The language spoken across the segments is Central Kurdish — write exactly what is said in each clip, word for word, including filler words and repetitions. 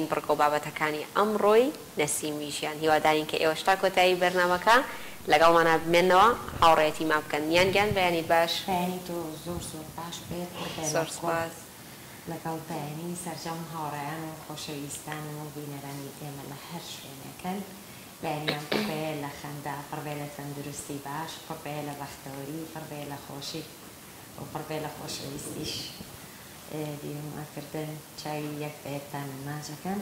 بڕکە و بابەتەکانی ئەمڕۆی نەسیمیژیان هیوادارین کە ئێوە شتا کۆتایی بەرنامەکە لەگەڵمانە بمێنەوە هاوڕێتی ما بکەن یان گیان بەیانی باش بەیانی تۆ زۆر زۆر باش بێت زۆر سپاس لەگەڵ بەیانی سەرجەم هاوڕێیان و خۆشەویستان و بینەرانی ئێمە لە هەر شوێنەکەن بەیانیان پڕبێ لە خەندا پڕبێ لە تەندروستی باش پڕبێ لە بەختەوەری پڕبێ لە خۆشی و پڕبێ لە خۆشەویستیش دیمەکردن چاوی یەک بە یەکتان ماچەکەن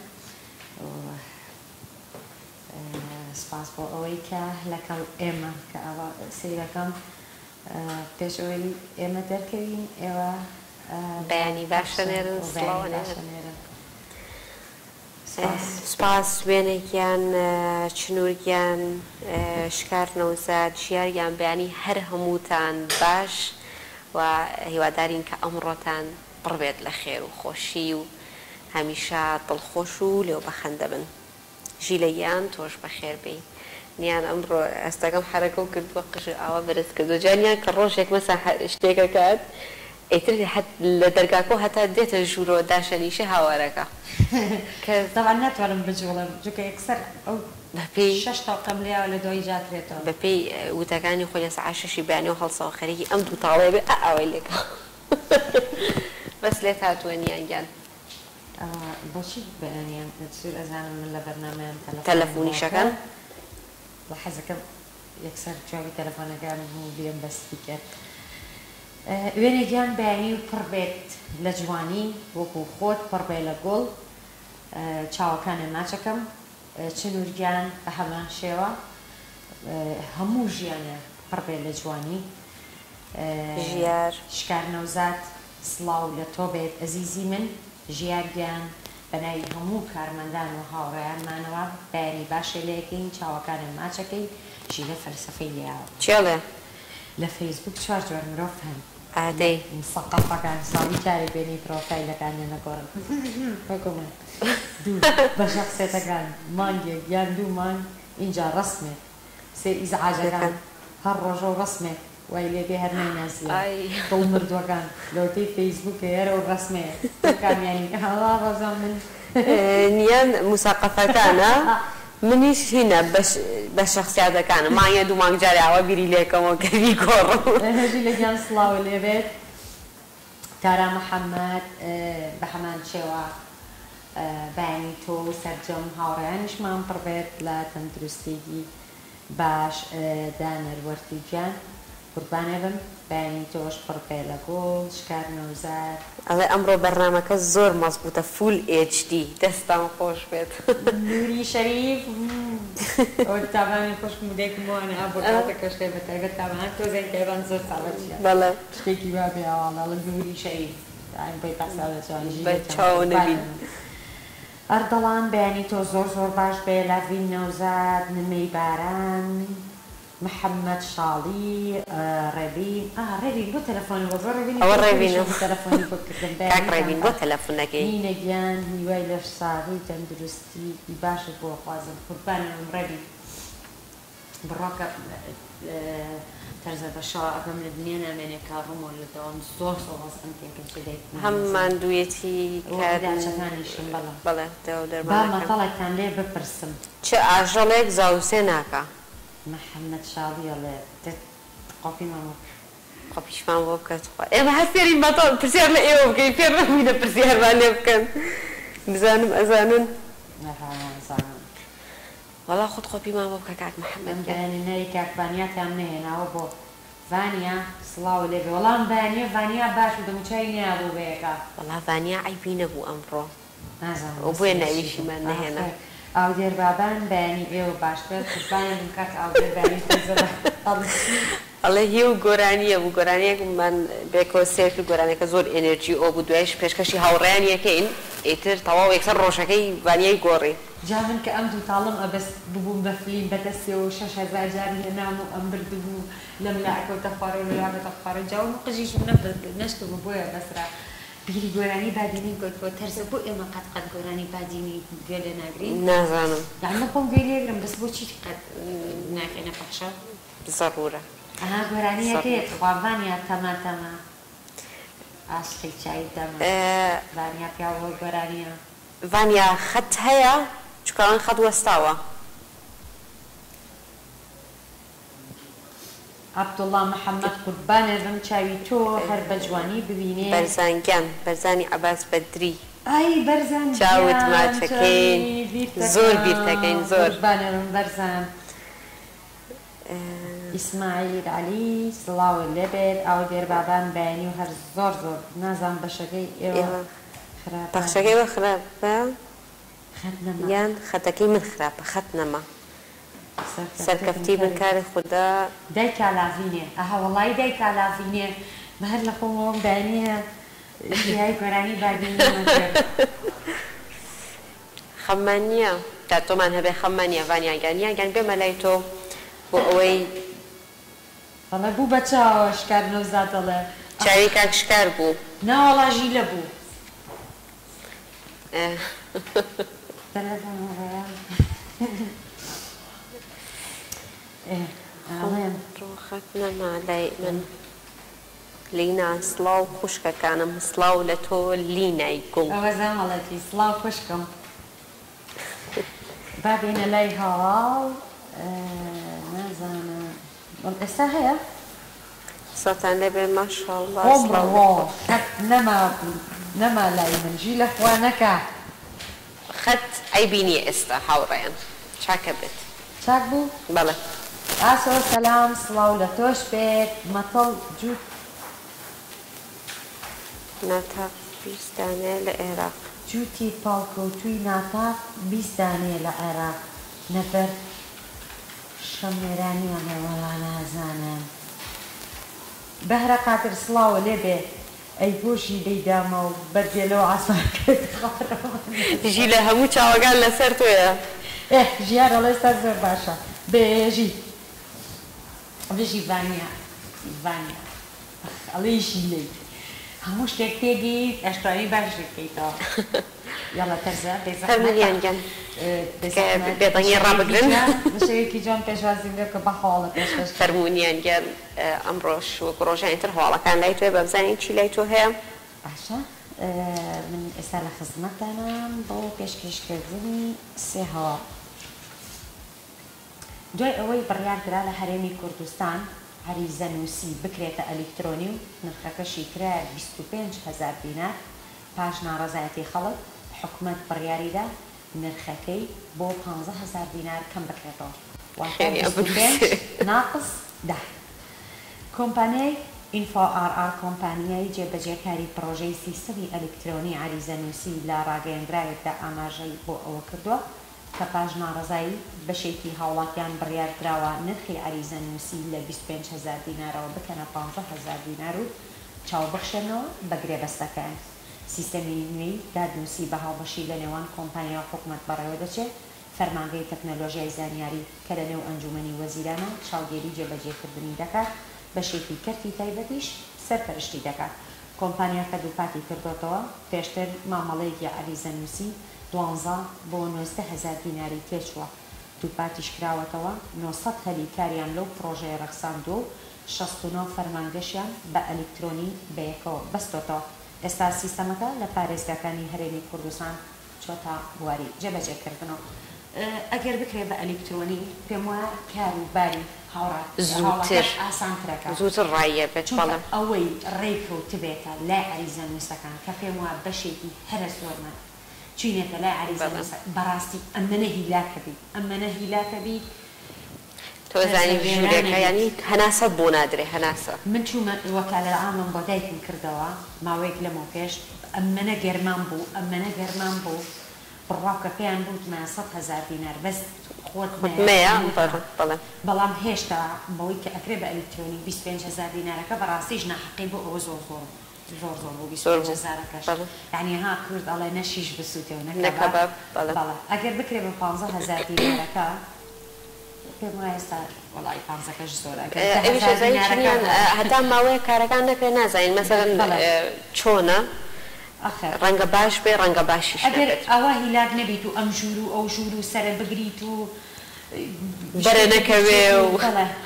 سپاس بۆ ئەوەی کە لەگەڵ ئێمە کە ئەوە سیرەکەم پێش ئەوەی ئێمە دەرکەوین ئێوە بەیانی باشەنێرن سڵاوانێرن سپاس وێنێکیان چنوورگیان شکار نەوزاد ژیاریان بەیانی هەر هەمووتان باش و هیوادارین کە ئەمڕۆتان بڕبێت لە خێر و خۆشی و هەمیشە دڵخۆش و لێو بەخەندە بن ژیلەیان تۆش بەخێر بی نیان ئەمڕۆ ئەستەکەم حرەکە و کردووە قژ ئاوا بەرز کردو جانیان کە ڕۆژێک مەسا شتێکەکات ئیتر لە دەرگاکۆ هەتا دێتە ژوورۆ داشەنیشە هاوارەکە کەزداوا ناتوانم بجوڵم جوکە یەکسەر ئەو بەپێی شەش تاقەم لێوە لە دوای جاترێتەوە بەپێی وتەکانی خۆی لە سەعات شەشی بەیانی و هەڵسەوە خەریکی ئەم دوو تاڵێ بێ ئاوای لێکە بەس لێت هاتووە نیانگیان بۆچی بەیانیان سوور ئەزانم من لە بەرنامەیان تەلەفۆنیشەکەن بە حەزەکەم یەکسەر چاوی تەلەفۆنەکان بێم بەستی کرد وێنێکیان بەیانی و پڕ بێت لە جوانی وەکو خۆت پڕ بێ لە گۆڵ چاوەکانە ناچەکەم چنوورگیان بە هەمان شێوە هەموو ژیانە پڕ بێ لە جوانی ژیار شکار نەوزاد سڵاو لە تۆ بێت ئەزیزی من ژیارگیان بەناوی هەموو کارمەندان و هاوڕێیانمانەوە بەیانی باشە لەکەین چاوەکانە ماچەکەی ژیرە فەلسەفەی لێیاوە چێڵێ لە فەیسبوک چوار جۆر مرۆڤ هەن ئادەی مسەقەفەکان ساڵی کاری بێنی پرۆفایلەکانیان نەگۆڕن وەکومە دوو بە شەخسێتەکان مانگێک یان دوو مانگ اینجا ڕسمێ سێ ئیزعاجەکان هەر ڕۆژە و ڕسمێ وای لێبێ هەر نایناسیە دڵ مردووەکان لەوتەی فەیسبوکە هێرە و ڕسمەیە کامیانی هەڵا ڕۆژان من نیان موساقەفەکانە منیش هینە بە شەخصیاتەکانە مانگە دوو مانگ جاراوە بیری لێکەمەوە کەوی گۆڕم هەژی لە گیان سڵاوە لێبێت تارا محەممەد بە هەمان شێوە بەیانی تۆ سەرجەم هاوڕێیانیشمان پڕ بێت لە تەندروستێکی باش دانەروەرتی گیان قوربانێ بم بەیانی تۆش پڕ بێ لە گۆڵ شکار نەوزاد ئەڵێ ئەمڕۆ بەرنامەکە زۆر مەزبوطە فول ئێچ دی دەستان خۆش بێت نوری شەریف ئەوە تاوانی خۆشم دێکم وانە بۆ کاتەکەشتێ بە تایبەت تاوان تۆزێک کەیبان زۆر ساڵەتیە بەڵێ شتێکی وا پێ ئاواڵە نوری شەریف بۆی پاساڵەتوانی بە چاو نەبین ئەردەڵان بەیانی تۆ زۆر زۆر باش بێ لاڤین نەوزاد نمەی باران محەممەد شاڵی ڕێبین ڕێبین بۆ تەلەفۆنی بۆ زۆر ئەوە ڕێبینە تەلەفۆنی بۆکردن کاک ڕێبین بۆ تەلەفۆنەکەی نینەگیان هیوای لەش ساغی تەندروستی باشت بۆ خوازم قوربانم ڕێبین بڕۆکە تەرزە بەشەوە ئەگەم لە دنیا نامێنێ کاڕۆمۆ لەدەوام زۆر سۆڵەزم تێکم چدەیت هەممان دوێتی کارداچەکانیشم بەڵێ بەڵێ دەو با دەرمانەکەن مەتەڵێکتان لێ بپرسم چ ئاژەڵێک زاوسێ ناکە محەممەد شاڵیەڵێ قۆپی مەمە قۆپیشمان بۆ بکات ئێمە هەستێرین بەتەڵ پرسیار لە ئێوە بکەین پێر نەبووینە پرسیارمان لێ بکەن بزانم ئەزانن نەزانم وەڵا خۆت قۆپیمان بۆ بکە کاک محەممەد بەیانی نەری کاکبانیاتیان نهێناوە بۆ ڤانیا سڵاو لێبێ وەڵام بەیانیە ڤانیا باش و دەموچای نیابوو بەیەکە وەڵا ڤانیا عیبی نەبوو ئەمڕۆ نازانم ئەو بۆیە ناویشیمان نەهێنا ئاودێر بابان بەیانی ئێوە باشتر قوربانیان بم کاک ئاودێر بەیانی خۆزەڵە ئەڵێ هی و گۆرانیە بوو گۆرانیەکمان بێکەوە سێرکرد گۆرانەکە زۆر ئێنەرجی ئەو بوو دوایش پێشکەشی هاوڕێیان یەکەین ئیتر تەواو یەکسەر ڕۆژەکەی ڤانیای گۆڕی جا من کە ئەم دوو تاڵم ئەبەست ببووم بە فلیم بەدەستێەوە شەش هەزار جاری هێنام و ئەم بردبوو لەم لاکەوتە خوارە و لاکەتە خوارە جاوم قژیش نەشتبوو بۆیە بەسرا بیری گۆرانی بادینی گوت بۆ تەرزە بۆ ئێمە قەت قەت گۆرانی بادینی گوێ لێ ناگرین نازانم یعنی خۆم گوێ لێگرم بەس بۆچی قەت ناکەینە پەخشە زەڕورە ئەها گۆرانیەکەیت خواڤانیا تەما تەما ئاشقی چای دەما ڤانیا پیاوە گۆرانیە ڤانیا خەت هەیە چکەڵەن خەت وەستاوە. عەبدوڵڵا محەممەد قوربانێ چاوی تۆ هەر بە جوانی ببینێ. بەرزانگیان بەرزانی عەباس بەدری ئای بەرزان چاوت ماچەکەین زۆر بیرتەکەین زۆر قوربانێم بەرزان. ئیسماعیل عەلی سڵاو لێبێت ئەو دێربابان بەیانی و هەر زۆر زۆر نازان بەشەکەی ئێوە بەخشەکەی وە خراپە یان خەتەکەی من خراپە خەت نەما سەرکەفتی من کاری خوددا دایکا لاڤینێ ئەها وەڵی دایکا لاڤینێ بە هەر لە خۆمەوەم بەیانیە ژیای گۆرانی باگەینەوە خەممان نییە تا تۆمان هەبێ خەممان نیە ڤانیاگەانیە گەن بێمە لای تۆ بۆ ئەوەی بەڵێ بوو بە چاوە شکار نەوزاد دەڵێ چاوی کاک شکار بوو ناوەڵا ژیلە بوو ڕۆخەت نەما لای من لینا سڵاو خوشکەکانم سڵاو لە تۆ لینای گوڵ ئەوە زەمەڵەتی سڵاو خوشکم با بێنە لای هەواڵ نازانم ئێستا هەیە سەتان لێبێ ماشەڵڵا خەت نەما نەما لای من ژی لە خوا نەکە خەت ئەیبینی ئێستا هاوڕێیان چاکە بێت چاک بوو؟ بەڵێ ئاسۆ سەلام سڵاو لە تۆش بێت مەتەڵ جووت ناتاق بیست دانێ لە عێراق جووتی پاڵکەوتووی ناتاق بیست دانێ لە عێراق نەبەر شەمێرانیانە وەڵا نازانم بەهرە قاتر سڵاوە لێبێ ئەی بۆشی دەیدامە و بەردێلەوە ئاسمانکرد ژی لە هەموو چاوەگان لەسەر تۆیە ئێ ژیان ئەڵێ ئێستا زۆر باشە بێژی بژی ڤانیا ڤانیا ئەڵێیشی لێی هەموو شتێک تێگیت ئەشتوانی باش دەکەیتەوە یاڵە تەرزە فەرموودیانگەن بێدەنگی ڕابگرن شەوێکی جوان پێشوازیم لێ کە بەخاڵە پێشکەش فەرموودیانگەن ئەمڕۆژ وەکو ڕۆژانی تر هەواڵەکان لای تۆی بە بزانین چی لای تۆ هەیە باشە من ئێستا لە خزمەتتانم بۆ پێشکەشکردنی سێ هەواڵ دوای ئەوەی بڕیاردرا لە هەرێمی کوردستان عەریزە نووسی بکرێتە ئەلیکترۆنی و نرخەکەشی کرایە بیست و پێنج هەزار دینار پاش ناڕەزایەتی خەڵک حکومەت بڕیاریدا نرخەکەی بۆ پانزە هەزار دینار کەم بکرێتەوە واتە بیست و پێنج ناقص ده کۆمپانیای ئینفۆ ئار ئار کۆمپانیای جێبەجێکاری پرۆژەی سیستەمی ئەلیکترۆنی عەریزە نووسی لە ڕاگەیەندراوێکدا ئاماژەی بۆ ئەوە کردووە کە پاش ناڕەزایی بەشێکی هاوڵاتیان بڕیاردراوە نرخی عەریزە نووسی لە بیست و پێنج هەزار دینارەوە بکەنە پانزە هەزار دینار و چاوبەخشێنەوە بە گرێبەستەکان سیستەمی نوێی دادنووسی بە هاوبەشی لە نێوان کۆمپانیا و حکومەت بەڕێوە دەچێت فەرمانگەی تەکنەلۆژیای زانیاری کە لە نێو ئەنجومەنی وەزیرانە چاودێری جێبەجێکردنی دەکات بەشێکی کەرتی تایبەتیش سەرپەرشتی دەکات کۆمپانیاکە دووپاتی کردوتەوە پێشتر مامەڵەیەکی عەریزە نووسی دوانزە بۆ نۆزدە هەزار دیناری تێچووە دووپاتیش کراوەتەوە نۆ سەد هەلی کاریان لەو پرۆژەیە ڕەخساندوو و شەست و نۆ فەرمانگەشیان بە ئەلیکترۆنی بەیەکەوە بەستۆتەوە ئێستا سیستەمەکە لە پارێزگاکانی هەرێمی کوردستان چۆتە بواری جێبەجێکردنەوە ئەگەر بکرێ بە ئەلیکترۆنی پێم وایە کار و باری هاوڕات زووتر ئاسانترەکە زووتر ڕایە بێت بەڵێ ئەوەی ڕێکەوتبێتە لای عەریزە نووسەکان کە پێم وایە بەشێکی هەرە زۆرمە چینێتە لای عەریزە نووسە بەڕاستی ئەمەنە هیلاکە بیت ئەمەنە هیلاکە بیت تۆ زانی ژوورێکە ینی هەناسە بۆ نادرێ هەناسە من چوومە وەکالە عامم بۆ دایکم کردەوە ماوەیەک لەمەوە پێش ئەمەنە گەرمان بوو ئەمەنە گەرمان بوو بڕاوکە پێیان بوتمە سەد هەزار دینار بەس خۆت بەڵام هێشتا بەوەی کە ئەکرێ بە ئەلیکترۆنی بیست و پێنج هەزار دینارەکە بەڕاستیش ناحەقی بۆ ئەوە زۆر زۆر زۆر زۆر بۆ بیست و پێنج هەزارەکەش یعنی ها کورد ئەڵێ نەشیش بسووتەوە نەکە بەڵێ ئەگەر بکرێ بە پانزە هەزار دینارەکە پێم وایە ئێستا وەڵی پانزەکەش زۆرە هەتا ماوەیە کارەکان نەکرێ نازانین مەسەڵەن چۆنە ڕەنگە باش بێ ڕەنگە باشیش ئەگەر ئەوە هیلاک نەبیت و ئەم ژوور و ئەو ژوور و سەرە بگریت و بەرە نەکەوێ و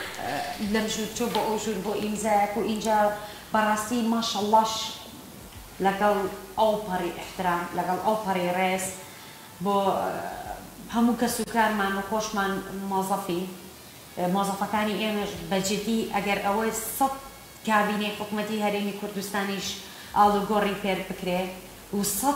لەم ژوور چۆ بۆ ئەو ژوور بۆ ئینجاک و ئینجا بەڕاستی ماشەڵڵاش لەگەڵ ئەو پەڕی احترام لەگەڵ ئەو پەڕی ڕێز بۆ هەموو کەس و کارمان و خۆشمان مۆزەفی مۆزەفەکانی ئێمەش بەجددی ئەگەر ئەوەی سەد کابینەی حکوومەتی هەرێمی کوردستانیش ئاڵوگۆڕی پێر بکرێ و سەد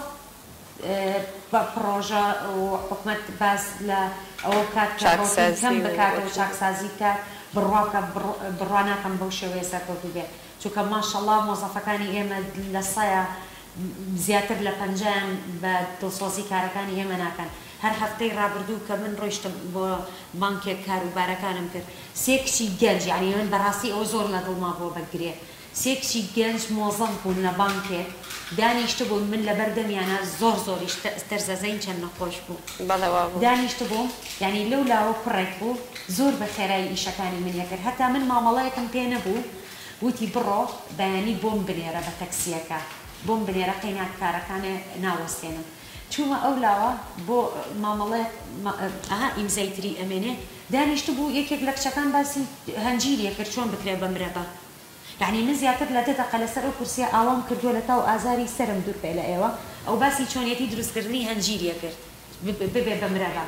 پرۆژە و حکوومەت باس لە ئەوە کات کەم بکاتەوە چاکسازی کات بڕواکە بڕواناکەم بەو شێوەیە سەرکەوتو بێت چونکە ماشەڵڵا مۆزەفەکانی ئێمە لە سایە زیاتر لە پەنجیان بە دڵسۆزی کارەکانی ئێمە ناکەن هەر هەفتەی ڕابردوو کە من ڕۆیشتم بۆ بانکێک کاروبارەکانم کرد سێ کچی گەنج یعنی من بەڕاستی ئەو زۆر لە دڵما بۆ بەگرێ سێ کچی گەنج مۆزەف بوون لە بانکێک دانیشتە بوون من لە بەردەمیانە زۆر زۆریش تەرزەزەین چەند نەخۆش بوو دانیشتە بووم یعنی لەو لاوە کوڕێک بوو زۆر بە خێرایی ئیشەکانی من یەکرد هەتا من مامەڵەیەکم پێ نەبوو وتی بڕۆ بەیانی بۆم بنێرە بە تەکسیەکە بۆم بنێرە قەینات کارەکانێ ناوەستێنم چوومە ئەو لاوە بۆ مامەڵێ ئەها ئیمزەیتری ئەمێنێ دانیشتە بوو یەکێک لە کچەکان باسی هەنجیریە کرد چۆن بکرێ بە مرەبە یعنی من زیاتر لە دە دەقە لەسەر ئەو کورسیە ئاوام کردووە لە تاو ئازاری سەرم دوور پێ لە ئێوە ئەو باسی چۆنیەتی دروستکردنی هەنجیریە کرد ببێ بە مرەبە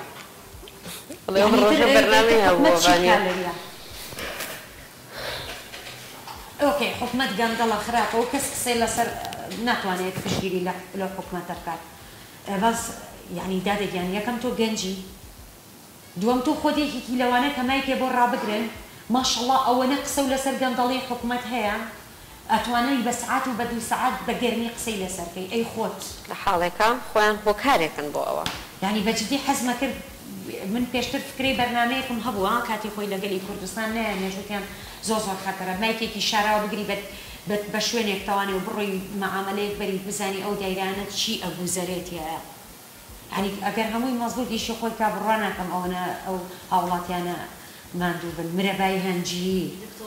ئۆکێ حکومەت گەندەڵە خراپە و کەس قسەی لەسەر ناتوانێت پشتگیری لە حکومەتە بکات بەس یعنی دادەگیان یەکەم تۆ گەنجی دووەم تۆ خۆدێکێکی لەوانە کەمای پێ بۆ ڕابگرن ماشەڵڵا ئەوەنە قسە و لەسەر گەندەڵی حکومەت هەیە ئەتوانەی بە سعات و بە دوو سعات بە گەرمی قسەی لەسەرکەی ئەی خۆت لە حاڵێکە خۆیان بۆ کارێکن بۆ ئەوە یعنی بەجددی حەزمە کرد من پێشتر فکرەی بەرنامەیەکم هەبووە کاتی خۆی لەگەلی کوردستان نایە نێژوتیان زۆر زۆر خەتەرە مایکێکی شاراوە بگری بە شوێنێک تەوانێ و بڕۆی مەعاملەیەک بەری بزانی ئەو دایرانە چی ئەگوزەرێتیە یعنی ئەگەر هەمووی مەزبوط ئیشی خۆی کا بڕوان ناکەم ئەوەنە ئەو هاوڵاتیانە ماندوو بن مرەبای هەنجی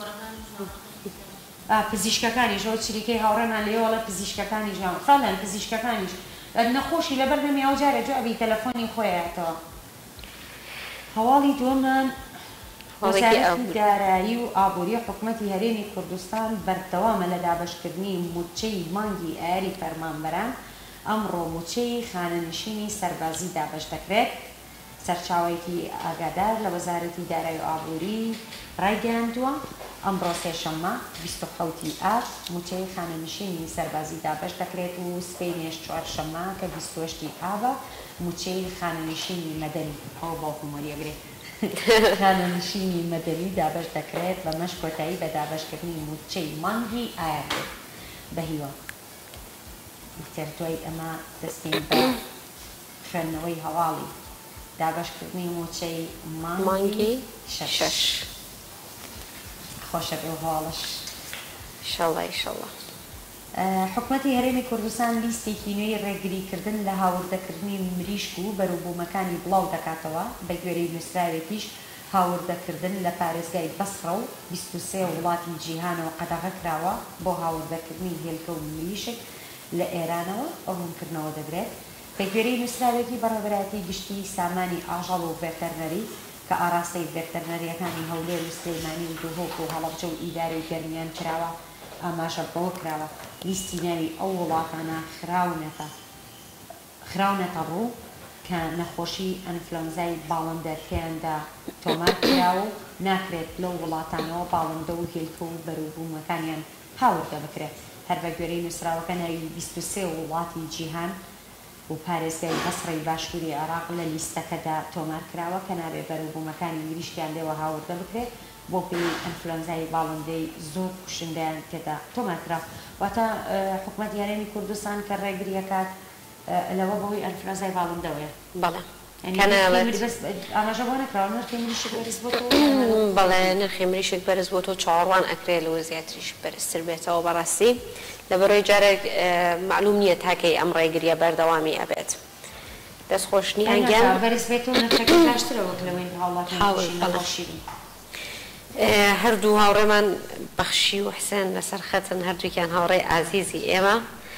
پزیشکەکانیش ئەو چریکەی هاوڕێمان لێوەڵە پزیشکەکانی ژیان فڵان پزیشکەکانیش نەخۆشی لەبەر دەمی ئەوجارە جو ئەبی تەلەفۆنی خۆیەتەوە هەواڵی دووەمان وەزارەتی دارایی و ئابووری حکوومەتی هەرێمی کوردستان بەردەوامە لە دابەشکردنی موچەی مانگی ئایاری فەرمانبەران ئەمڕۆ موچەی خانەنشینی سەربازی دابەش دەکرێت سەرچاوەیەکی ئاگادار لە وەزارەتی دارایی و ئابووری ڕایگەیاندووە ئەمڕۆ سێشەممە بیست و حەوتی ئاب موچەی خانەنشینی سەربازی دابەش دەکرێت و سبەینێش چوارشەممە کە بیست و هەشتی ئابە موچەی خانەنشینی مەدەنی ئەو باو هومەریەگرێت خانەنشینی مەدەنی دابەش دەکرێت بە مەش کۆتایی بە دابەشکردنی موچەی مانگی ئایار بە هیوە تەرتوای ئەمە دەستین بە خوێندنەوەی هەواڵی دابەشکردنی موچەی مانگی شەش خۆشە بێ هەواڵش ئینشاڵڵا ئینشاڵڵا حکوومەتی هەرێمی کوردستان لیستێکی نوێی ڕێگریکردن لە هاوردەکردنی مریشک و بەرووبوومەکانی بڵاو دەکاتەوە بە گوێرەی نووسراوێکیش هاوردەکردن لە پارێزگای بەسڕە و بیست و سێ وڵاتی جیهانەوە قەدەغە کراوە بۆ هاوردەکردنی هێلکە و مریشک لە ئێرانەوە ئەوڕوونکردنەوە دەبرێت بە گوێرەی نووسراوێکی بەڕێوەبەتی گشتی سامانی ئاژەڵ و ڤێتەرنەری کە ئاراستەی ڤێتەرنەریەکانی هەولێر و سلێمانی و دووهۆک و هەڵەبجە و ئیدارەی گەرمیان کراوە ئاماژە بەوە کراوە لیستی ناوی ئەو وڵاتانە خراونەتە خراونەتە ڕوو کە نەخۆشی ئەنفلەنزای باڵندە تیاندا تۆمار کراوە و ناکرێت لەو وڵاتانەوە باڵندە و هێلکە و بەرووبوومەکانیان هاوردە بکرێت هەر بە گوێرەی نووسراوەکە ناوی بیست و سێ وڵاتی جیهان و پارێزگای بەسڕەی باشووری عێراق لە لیستەکەدا تۆمار کراوە کە نابێت بەرووبوومەکانی مریشکیان لێوە هاوردە بکرێت بۆ پێی ئەنفلەنزای باڵندەی زۆر کوشندیان تێدا تۆمار کراوە واتە حکوومەتی هەرێمی کوردستان کە ڕێگریەکات لەوە بەوەی ئەنفلەنزای باڵندەوەیە بەڵێ ئاماژە بۆ نەکراوە نرخی مریشک بەرز بۆ تۆ بەڵێ نرخی مریشک بەرز بۆ تۆ چاوەڕوان ئەکرێت لەوە زیاتریش بەرزتر بێتەوە بەڕاستی لەبەرەوەی جارێک معلوم نییە تاکەی ئەم ڕێگریە بەردەوامی ئەبێت دەستخۆشنی هەنگیان بەرز بێتەوە نرخەکە باشترەوە لەوەی هاوڵاتیان هەردوو هاوڕێمان بەخشی و حسێن لەسەر خەتن هەردووکیان هاوڕێی ئازیزی ئێمە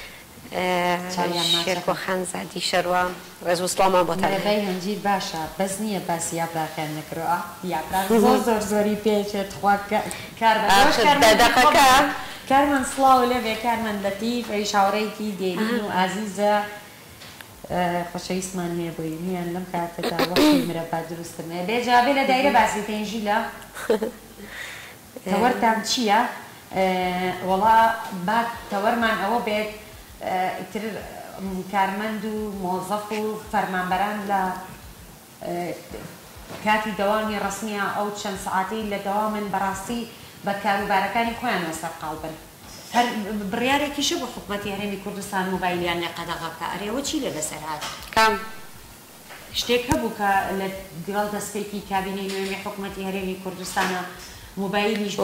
شێرکۆ خانزادی شەروە ڕێز و سڵامان بۆتان مەرەبای هەنجیر باشە بەس نییە باسی یابراکان نەکرەوە یابرا زۆر زۆر زۆری پێچێت خوا کار دەدەقەکە کارمان سڵاو لەبێ کارمان لەتیف ئەی شاوڕێکی دێرین و ئازیزە خۆشەویستمان هەیە بۆی میان لەم کاتەدا وەختی مرەبا دروستم هەیە بێجا بێ لە دایرە باسی پێنجی لە تەوەرتان چییە؟ وەڵا با تەوەرمان ئەوە بێت ئیتر کارمەند و مۆزەف و فەرمانبەران لە کاتی دەوامی ڕسمیە ئەو چەند سەعاتەی لە دەوامن بەڕاستی بە کاروبارەکانی خۆیان وەسەر قاڵ بن. هەر بڕیارێکیشە بۆ حکوومەتی هەرێمی کوردستان موبایلیان لە قەدەغەکە ئەرێوە چی لە بەسەر هات؟ کام شتێک هەبوو کە لە گەڵ دەستپێکی کابینەی نوێنی حکوومەتی هەرێمی کوردستانە موبایلیش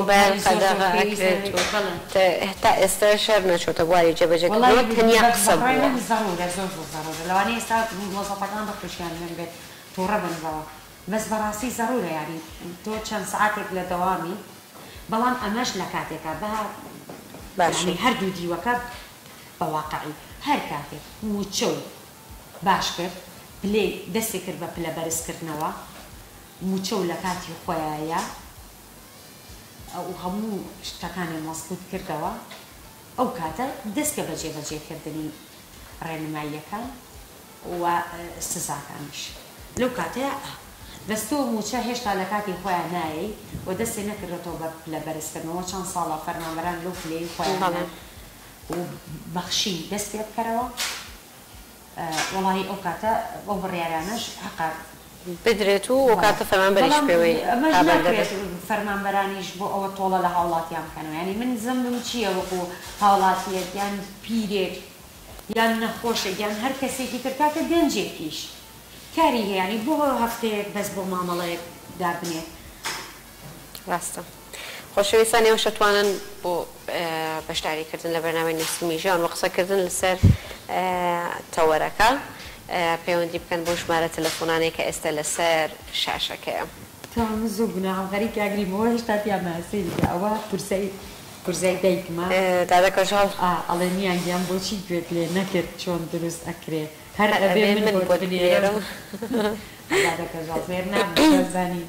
هێتا ئێستا شەر نەچۆتە بواری جێبەجێکردنەوە تەنیا قسە بووە زەڕورە زۆر زۆر زەڕورە لەوانەیە ئێستا مۆزەفەکان بەخۆشیان بێت تووڕە بنەوە بەس بەڕاستی زەڕورە یاری تۆ چەند سەعاتێک لە دەوامی بەڵام ئەمەش لە کاتێکە بە باشی هەردوو دیوەکە بەواقعی هەر کاتێک موچە و باش کرد پلێ دەستی کرد بە پلە بەرزکردنەوە موچە و لە کاتی خۆیایە ئەو هەموو شتەکانی مەزبوط کردەوە ئەو کاتە دەستکە بە جێبەجێکردنی ڕێنماییەکان و سزاکانیش لەو کاتەیە دەستۆ موچە هێشتا لە کاتی خۆیان نایەی و دەستی نەکردێتەوە بە لە بەرزکردنەوە چەند ساڵە فەرمانبەران لەو پلەی خۆیان و بەخشی دەست پێ بکەرەوە وەڵاهی ئەو کاتە ئەو بڕیارانەش حەقا بدرێت و ئەو کاتە فەرمانبەریش پێوەی فەرمانبەرانیش بۆ ئەوە تۆڵە لە هاوڵاتیان بکەنەوە ینی من زەمبم چییە وەکو هاوڵاتیەک یان پیرێک یان نەخۆشێک یان هەر کەسێکی تر کاتە گەنجێکیش کاری هەیەی بۆ هەفتەیەک بەس بۆ مامەڵەیەک دابنێت ڕاستە خۆشەویستان ئێوە شەتوانن بۆ بەشداریکردن لە بەرنامەی نووسمی ژیان و قسەکردن لەسەر تەوەرەکە پەیوەندی بکەن بۆ ژمارە تەلەفۆنانێک کە ئێستا لەسەر شاشەکەیە تام زوو گوناهڵگەری کاگریمەوە هێشتا تیا ماسەی ئەوە پرسەی پرسەی دایکمە دادا کەژاڵ ئەڵێ میان گیان بۆچی گوێت لێ نەکرد چۆن دروست ئەکرێ هەر ئەبێ من بۆ بنێرم دادا کەژاڵ فێر نابزانی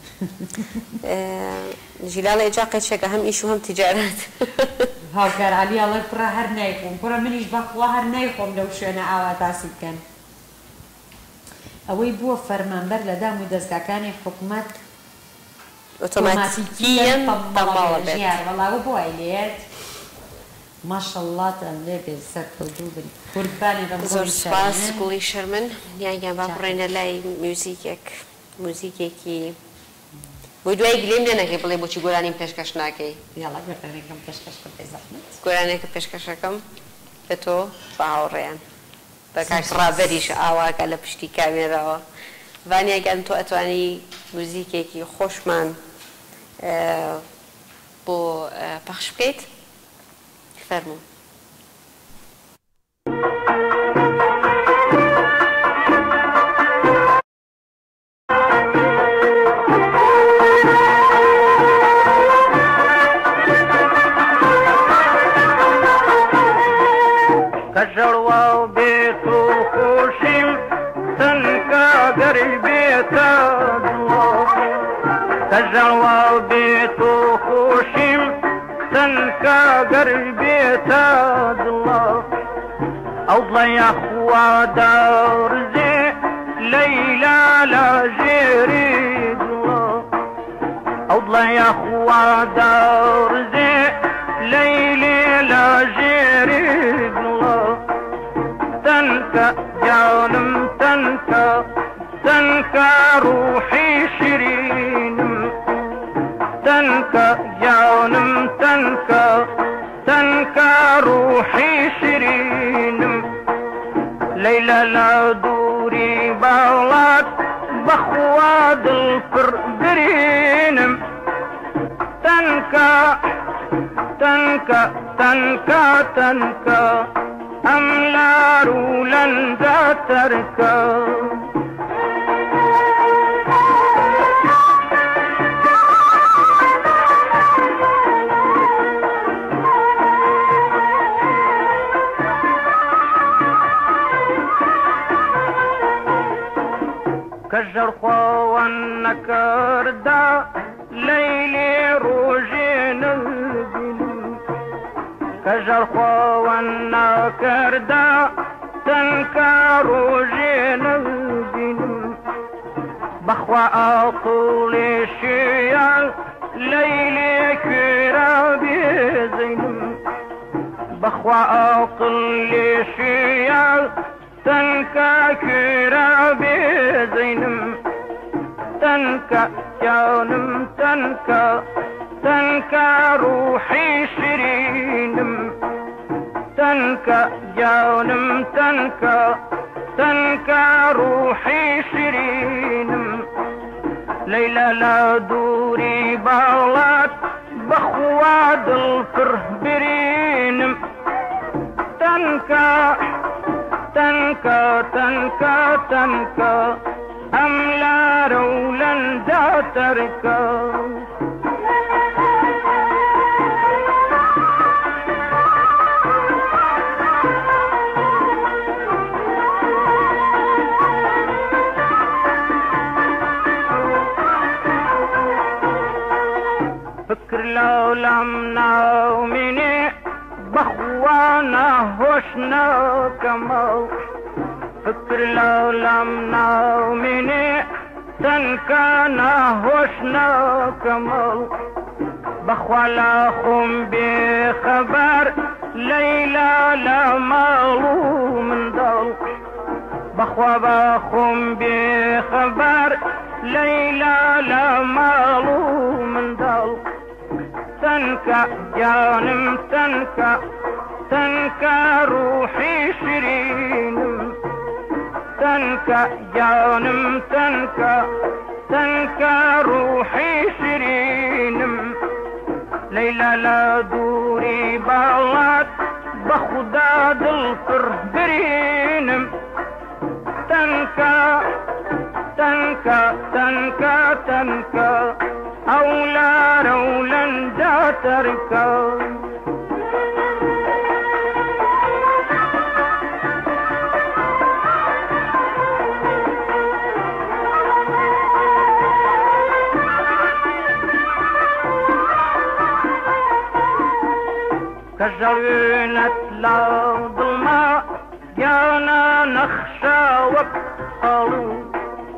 ژیلاڵ ئێجا قەچێکە هەم ئیش و هەم تیجارەت هاوکار عەلی ئەڵێ پڕە هەر نایخۆم پڕە منیش بەخوا هەر نایخۆم لەو شوێنە ئاوا تاسی بکەن ئەوەی بووە فەرمانبەر لە دام و دەستگاکانی حکوومەت ئۆتۆماتیکیەن تەماڵە بێت وەڵاوە بۆ ئایلێت ماشەڵڵاتان لێ بێت سەرکەوتوو بن قوربانی بەم زۆر سوپاس گوڵی شەرمن یانگیان با بڕێنە لای میوزیکێک موزیکێکی بۆی دوای گلێم لێ نەکەی بڵێ بۆچی گۆرانیم پێشکەش ناکەی یاڵا گۆرانێکم پێشکەش کرد بێ زەحمەت گۆرانێکە پێشکەشەکەم بە تۆ بە هاوڕێیان بە کاک ڕابەریش ئاواکە لە پشتی کامێرەوە وانیاگەن تۆ ئەتوانی موزیکێکی خۆشمان بۆ پەخش بکەیت فەرموو كجروا بيت خوشيم تنكا قريبيت الله كجروا بيت خوشيم تنكا قريبيت الله الله يا اخوة دار زي ليلى لا جريد الله الله يا اخوة دار زي ليلى لا جريد تنكا جانم تنكا تنكا روحي شيرين تنكا جانم تنكا تنكا روحي شيرين ليلى لا دوري بالات بخواد الفربرين تنكا تنكا تنكا تنكا أملار لن تركا كجر خوان نكردا ليلي روجين البلو كجرخوا كردا تنكروا جين الدين بخوا أطول شيال ليلي كرابي زين بخوا أطول شيال تنكا كرابي زين تنكا جانم تنكا تنكا روحي شرينم تنكا جانم تنكا تنكا روحي شرينم ليلى لا دوري بالات بخواد الفره برينم تنكا تنكا تنكا تنكا أملا رولا دا تركا فكر لو لم ناومني بخوانا هوشنا كمال فكر لو لم ناومني تنكانا هوشنا كمال بخوالا خم بخبر ليلى لا مالو من دل بخوا بخم بخبر ليلى لا مالو من دل تنكا جانم تنكا تنكا روحي شرينم تنكا جانم تنكا تنكا روحي شرينم ليلى لا دوري بالات بخداد الفره برينم تنكا تنكا تنكا تنكا أولا رولا دا تركا كجرينة لا ظلماء جانا نخشى وابقلوا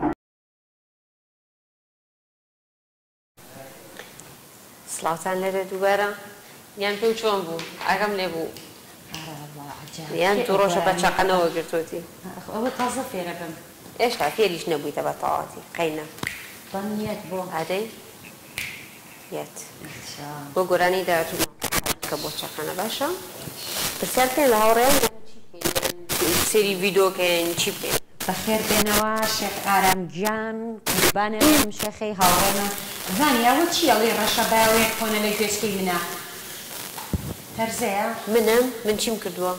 سلاوتان لێرە دووبارە یان پێی چۆن بوو ئاگەم لێ بوو یان دوو ڕۆژە بە چاقەنەوە گرتوتی ئەوە تازە فێرەکەم ئێشتا فێریش نەبوویتە بە تەواتی قەینە بەنیەت بۆ ئادەی یەت بۆ گۆرانی داهاتوو کە بۆ چاقەنە باشە پرسیار پێ لە هاوڕێیان سێری ڤیدۆکەن چی بکەین بەخێر بێنەوە شێخ ئارامگیان قوربانێکم شێخەی هاوڕێمە زانیاوە چیەڵی ڕەشە باوێت کۆنە لە گوێچکەی منە هەرزەیە منم من چیم کردووە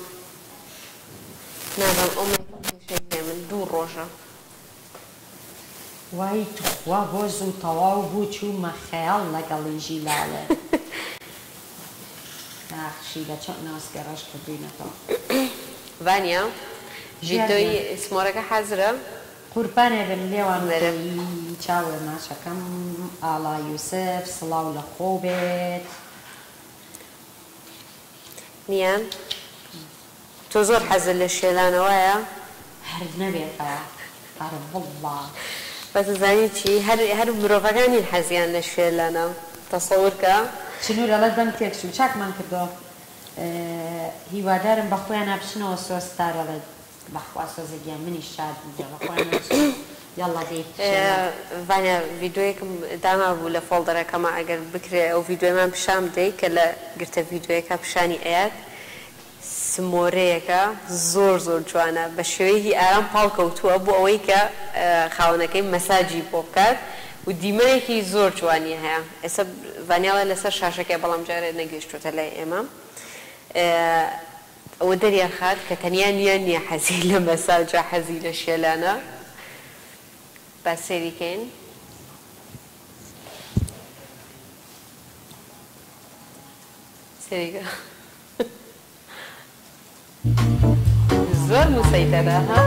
نابم ئەومێ من دوو ڕۆژە وای توخوا بۆ زوو تەواو بوو چوومە خەیاڵ لەگەڵی ژیلالێ ناخشی لە چۆن ناسگەڕەش کردوینەتەوە ڤانیا ڤیدۆی سمۆرەکە حەزرە قوربانێ بن لێوان چاوە ماچەکەم ئاڵا یوسف سڵاو لە خۆ بێت نیان تۆ زۆر حەزت لە شێلانەوەیە هەر نەبێت هەر بڵڵا بەتزانی چی هەر مرۆڤەکانی حەزیان لە شێلانە تەسەورکە چنوورە لە دەم تێکچوو چاکمان کردەوە هیوادارم بە خۆیان نابچنەوە سۆستارە لە بەخوا سۆزەگیان منی شاد یاڵا دێ ڤانیا ڤیدۆیەکم داما بوو لە فۆڵدەرەکەمە ئەگەر بکرێ ئەو ڤیدۆیمان پیشام دەی کە لە گرتە ڤیدۆیەکە پیشانی ئەیات سمۆرەیەکە زۆر زۆر جوانە بە شێوەیەکی ئارام پاڵکەوتووە بۆ ئەوەی کە خاوەنەکەی مەساجی بۆ بکات و دیمەیەکی زۆر جوانی هەیە ئێستا ڤانیاڵە لەسەر شاشەکەی بەڵام جارێ نەگەیشتوتە لای ئێمە ئەوە دەریاخات کە تەنیا نییە نییە حەزی لە مەساجە حەزی لە شێلانە با سێریکەین سێریکە زۆر موسەیتەرە ها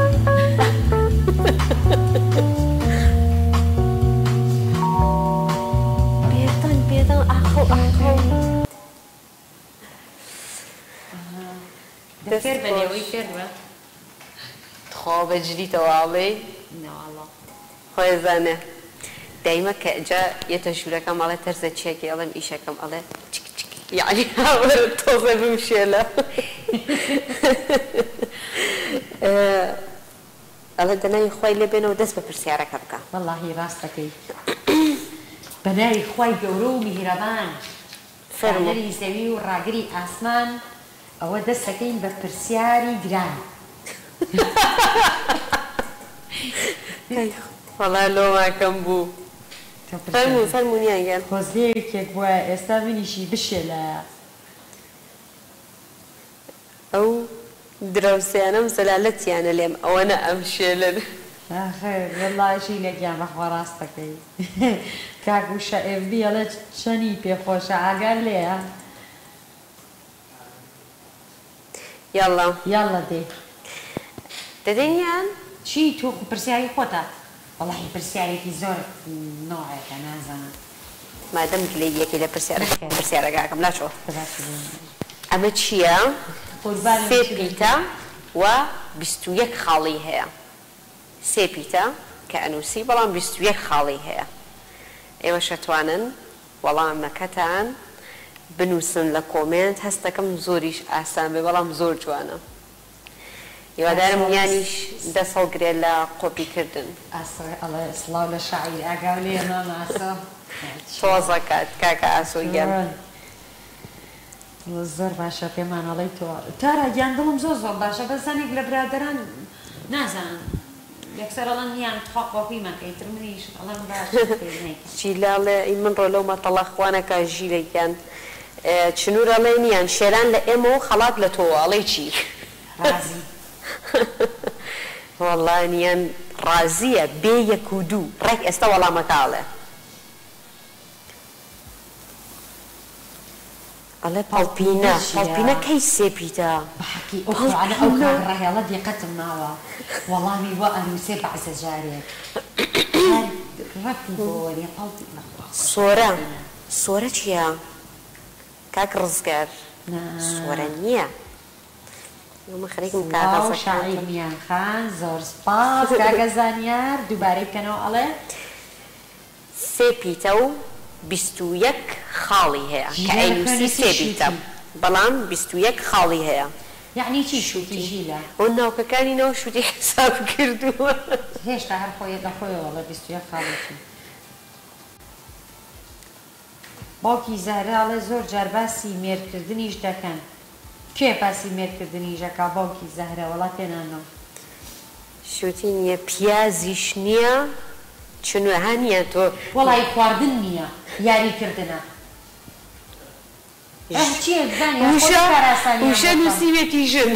بێتان بێتان ئاخۆ ئاخۆ فێر بەنێەوەی فێر بە خۆ بەجریتەواڵێ ناوەڵڵا خۆی زانێ دایمە کە ئەجا یەتە ژوورەکەم ئەڵێ تەرزە چێکی ئەڵێم ئیشەکەم ئەڵێ چک چک یعنی تۆزە بمشێلە ئەڵێ دەناوی خۆی لێ بێنەوە دەست بە پرسیارەکە بکە وەڵڵاهی ڕاستەکەی بەناوی خۆی گەورە و میهرەبان فەرمووی زەوی و ڕاگری ئاسمان ئەوە دەستەکەین بە پرسیاری گران وەڵا لۆماکەم بوو فەرموو فەرموونیان خۆزگەیەکێک وایە ئێستا منیشی بشێلە ئەو دراوسیانەم زەلالەتیانە لێم ئەوەنە ئەم شێلن وەڵڵایشی لێکیان بەخوا ڕاستەکەی کاک وشە ئێڤبی ئەڵێ چەنی پێخۆشە ئاگار لێە یاڵڵا یاڵڵە دێ دەدەینیان چی تۆ پرسیاری خۆتە وەڵڵاهی پرسیارێکی زۆر نۆعێکە نازانم مادەم گلێ یەکی لە پرسیارەکەکەم ناچۆ ئەمە چییە؟ سێ پیتە و بیست و یەک خاڵی هەیە سێ پیتە کە ئەنووسی بەڵام بیست و یەک خاڵی هەیە ئێوە شەتوانن وەڵامەکەتان بنووسن لە کۆمنت هەستەکەم زۆریش ئاسان بێ بەڵام زۆر جوانە هیوادارم یانیش دەسەڵگرێت لە قۆپیکردن سڵاو لە شاعیر ئاگاو لێ ماماسە تۆزەکات کاکە ئاسۆگیان زۆر باشە پێمانەڵی تۆ تارە گیان دڵم زۆر زۆر باشە بەزانێک لە برادران نازانم یەکسەر ئەڵەن یان تخوا قۆپی مەکەیتر منیش ئەڵەن باش جیلاڵێ من ڕۆ لەو مەتەڵەخوانەکە ژیرێکیان چنوورە لێ نیان شێران لە ئێمەوە خەڵات لە تۆ ئەڵێ چی رازی وەڵڵانیان ڕازیە بێ یەک و دوو ڕێک ئێستا وەڵامەکاڵێ ئەڵێ پەڵپینە پەڵپینە کەی سێپیتە بەحەقی ئەو قورئانە ئەو کاڕەهێڵە دیقەتم ماوە وەڵامی وە ئەنووسێ بەعزە جارێک ڕەتی بۆ وەرێ پەڵپی سۆرە سۆرە چییە؟ کاک ڕزگار سۆرە نییە سڵاو شاعیر میان خان زۆر سپاس کاکە زانیار دووبارەی بکەنەوە ئەڵێ سێ پیتە و بیست و یەک خاڵی هەیە کە ئەینووسی سێ پیتە بەڵام بیست و یەک خاڵی هەیە یعنی چی شووتی ژیلە ئەو ناوکەکانینەوە شووتی حساب کردووە هێشتا هەر خۆیەت لە خۆیەوە لە بیست و یەک خاڵێکی باوکی زەهراڵێ زۆر جار باسی مێرکردنیش دەکەن کێ باسی مێرکردنی ژەکا باوکی زەهرە وەڵا تێنانەوە شووتی نییە پیازیش نییە چنوەها نییە تۆ وەڵی خواردن نییە یاریکردنە وشە نووسیوێتی ژن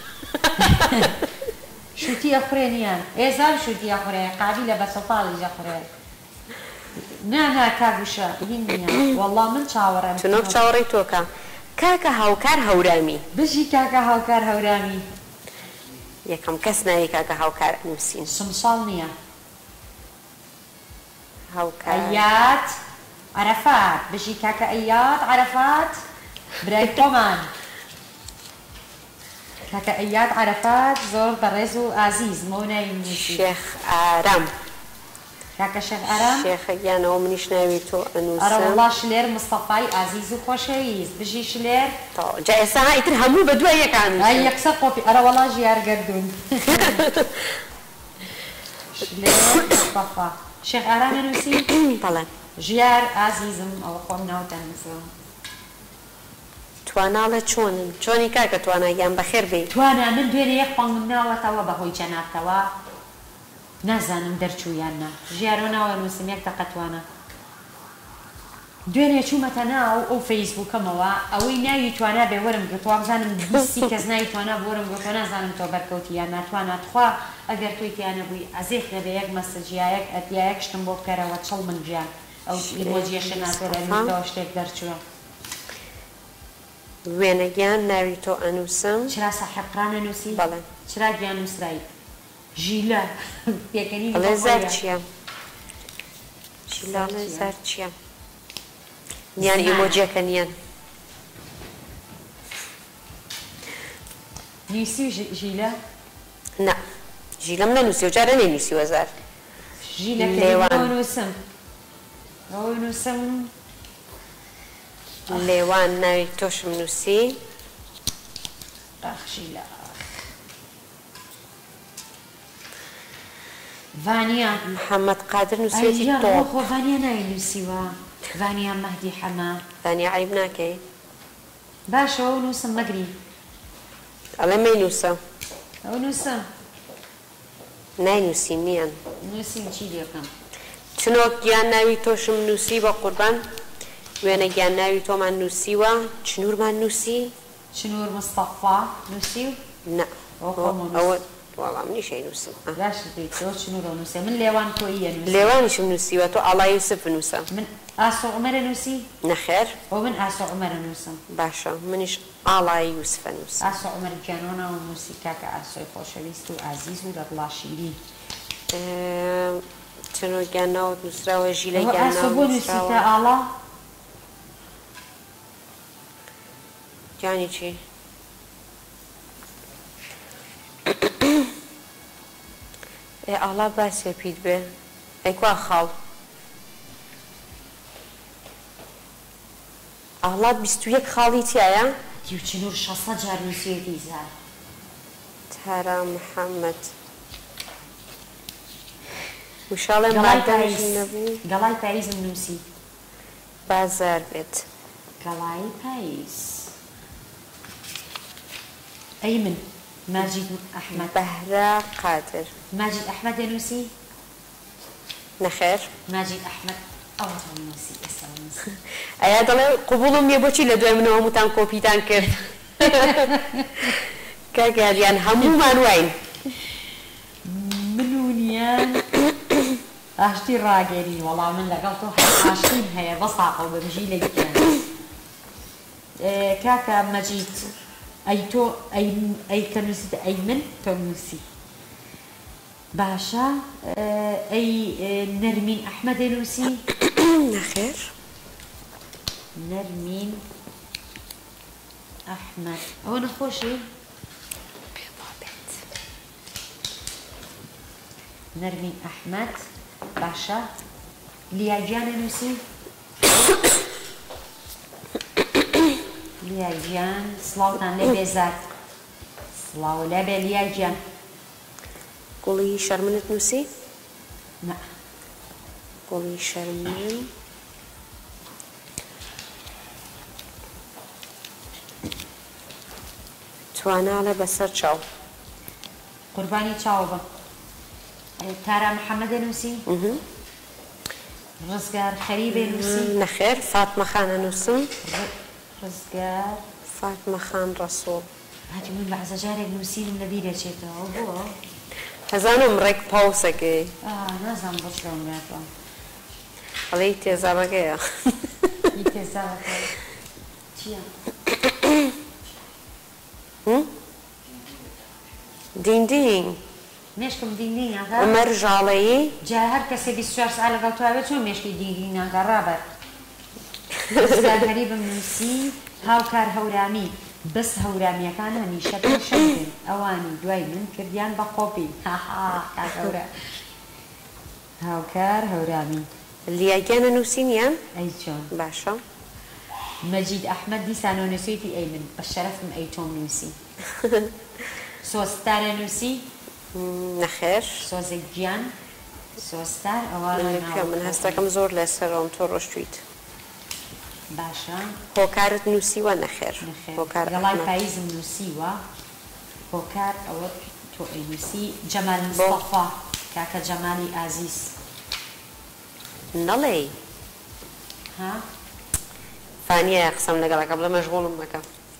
شووتی ئەخورێنیان ئێزار شووتی ئەخورێ قابی لە بەسەڵتاڵی ژەخورێ نانا کاگوشە هین نییە وەڵا من چاوەڕێم چنۆک چاوەڕێی تۆکە کاکە هاوکار هەورامی بژی کاکە هاوکار هەورامی یەکەم کەس ناوی کاکە هاوکار نووسین سمساڵ نییە هاوکار ئەیات عەرەفات بژی کاکە ئەیات عەرەفات برای خۆمان کاکە ئەیات عەرەفات زۆر بەڕێز و ئازیز مۆنای نووسی شێخ ئارام کاکە شێخ ئارام شێخەکیانەوە منیش ناوی تۆ ئەنووسم ئەرە وەڵا شلێر مستەفای ئازیز و خۆشەویست بژی شلێر جا ئێستا ئیتر هەموو بە دوای یەکان یەکسەر قۆپی ئەرە وەڵا ژیارگەردوون شلێر مستەفا شێخ ئارام نووسی بەڵێ ژیار ئازیزم ئەوە خۆم ناوتان نووسەوە تواناڵە چۆنن چۆنی کاکە تواناییان بەخێر بێ توانە من دوێنێ یەک پەنگم ناوەتەوە بەهۆی جەنابتەوە نازانم دەرچوویان نا ژیارۆ ناوە نووسم یەک دەقەتوانە دوێنێ چوومەتە ناو ئەو فەیسبووکەمەوە ئەوەی ناوی توانە بێ وەرم گرتووە بزانم بیستی کەس ناوی توانە بۆ وەرم گرتووە نازانم تۆ بەرکەوتیان ناتوانات خوا ئەگەر تۆی تیانە بووی ئەزێخێ بە یەک مەسەجیایەک ئەتیایەک شتم بۆ بکەرەوە چڵ من گیان ئەو ئیمۆجیەشە ناتۆرەوە شتێک دەرچووە وێنەگیان ناوی تۆ ئەنووسم چرا ساحێبقرانە نووسی بەڵێ چرا گیان نووسرایی ژیلە پێکەنی بەڵێ زار چییە ژیلاڵێ زار چییە نیان ئیمۆجیەکە نیان نووسی ژیلە نا ژیلەم نەنووسی و جارە نەینووسی وەزار ژیلەکەی نووسم ئەوە نووسم لێوان ناوی تۆشم نووسی ئاخ ژیلە ڤانیا محەممەد قادر نووسێتی تۆ خۆ ڤانیا ناوی نووسیوە ڤانیا مەهدی حەما ڤانیا عیب ناکەی باشەوە نووسم مەگری ئەڵێ مەینووسە ئەو نووسم ناینووسی نییان نووسیم چی لێکەم چنۆک گیان ناوی تۆشم نووسی بە قوربان وێنە گیان ناوی تۆمان نووسیوە چنوورمان نووسی چنوور مستەفا نووسی و نا ئەوە ئەوە وەڵام نیشەی نووسم باش تۆ چنوورە نووسێ من لێوان تۆیە نووسی لێوانیشم نووسیوە تۆ ئاڵای یوسف نووسە من ئاسۆ عومەرە نووسی نەخێر ئەو من ئاسۆ عومەرە نووسم باشە منیش ئاڵای یوسفە نووسە ئاسۆ عومەر گیانۆنەوە نووسی کاکە ئاسۆی خۆشەویست و ئازیز و لەگڵا شیرین چنۆک گیان ناوت نووسراوە ژیلە ئەوە گیان ئاسۆ بۆ ناوت نووسیتە نووسراوە ئاڵا جانی چی ئێ ئاڵا باسێ پیت بێ ئەیکوا خاڵ ئاڵا بیست و یەک خاڵی تایە دیو چنوور شەسەد جار نووسێتی زار تارا محەممەد وشاڵێ گەڵای مادەش پاییز نەبوو گەڵای پاییزم نووسی بازار بێت گەڵای پاییز ئەی من ماجید ئەحمەد بەهرا قادر ماجید ئەحمەد نووسی نەخێر ماجید ئەحمەد ئەوە تۆ نووسی ئێستا نووسی ئەیا دەڵێ قوبوڵم نییە بۆچی لە دوای منەوە هەمووتان کۆپیتان کرد کاکیان هەموومان واین منونیان ئاشتی ڕاگەری وەڵام من لەگەڵ تۆ ئاشتیم هەیە بەساقە و بەمژی لە دیکەن کاکە مەجید ئەی تۆ ئەی کە نووسیت ئەی من تۆ نووسی باشە ئەی نەرمین ئەحمەدی نووسی نەخێر نەرمین ئەحمەد ئەوە نەخۆشی نەرمین ئەحمەد باشە لیاگیانە نووسی لیاگیان سڵاوتان لێ بێزار سڵاو لێ بێ لیاگیان گوڵی شەرمنت نووسی نە گوڵی شەرمن تواناڵە بەسەر چاو قوربانی چاو بە تارا محەممەدە نووسی ڕزگار خەریبێ نووسی نەخێر فاتمە خانە نووسم ڕزگار فاتمە خان ڕەسوڵ هاتی من بەعزە جارێک نووسینم لە بیرە چێتەوە بۆ هەزانم ڕێک پاوسەکەی نازانم بۆ شلۆم بێتەوە ئەڵێی تێزابەکەیە تێزابەکە چییە؟ دیندین مێشکم دینگی ناکە ئەمەر ژاڵەیی جا هەر کەسێ بیست و چوار ساعت لەگەڵ تۆ چۆن مێشکی دینگی ناکە ڕابەر ڕزگار خەریبم نووسی هاوکار هەورامی بەس هەورامیەکان هەمیشە پێ شەدن ئەوانی دوای من کردیان بە قۆپی هاهاهورە هاوکار هەورامی لیاگیانە نووسینیان ئەی چۆن باشە مەجید ئەحمەد دیسانۆ نووسێتی ئەی من بە شەرەفم ئەی تۆم نووسی سۆستارە نووسی نەخێر سۆزێک گیان سۆستار ئەوە من هەستەکەم زۆر لەسەرەوەم تۆ ڕۆشتویت باشە هۆکارت نووسیوە نەخێر گەڵای پاییزم نووسیوە هۆکار ئەوە تۆ ئەی نووسی جەمال مستەفا کاکە جەمالی ئازیز نەڵێ ها فانیە قسەم لەگەڵەکە بڵێ مەشغوڵم مەکە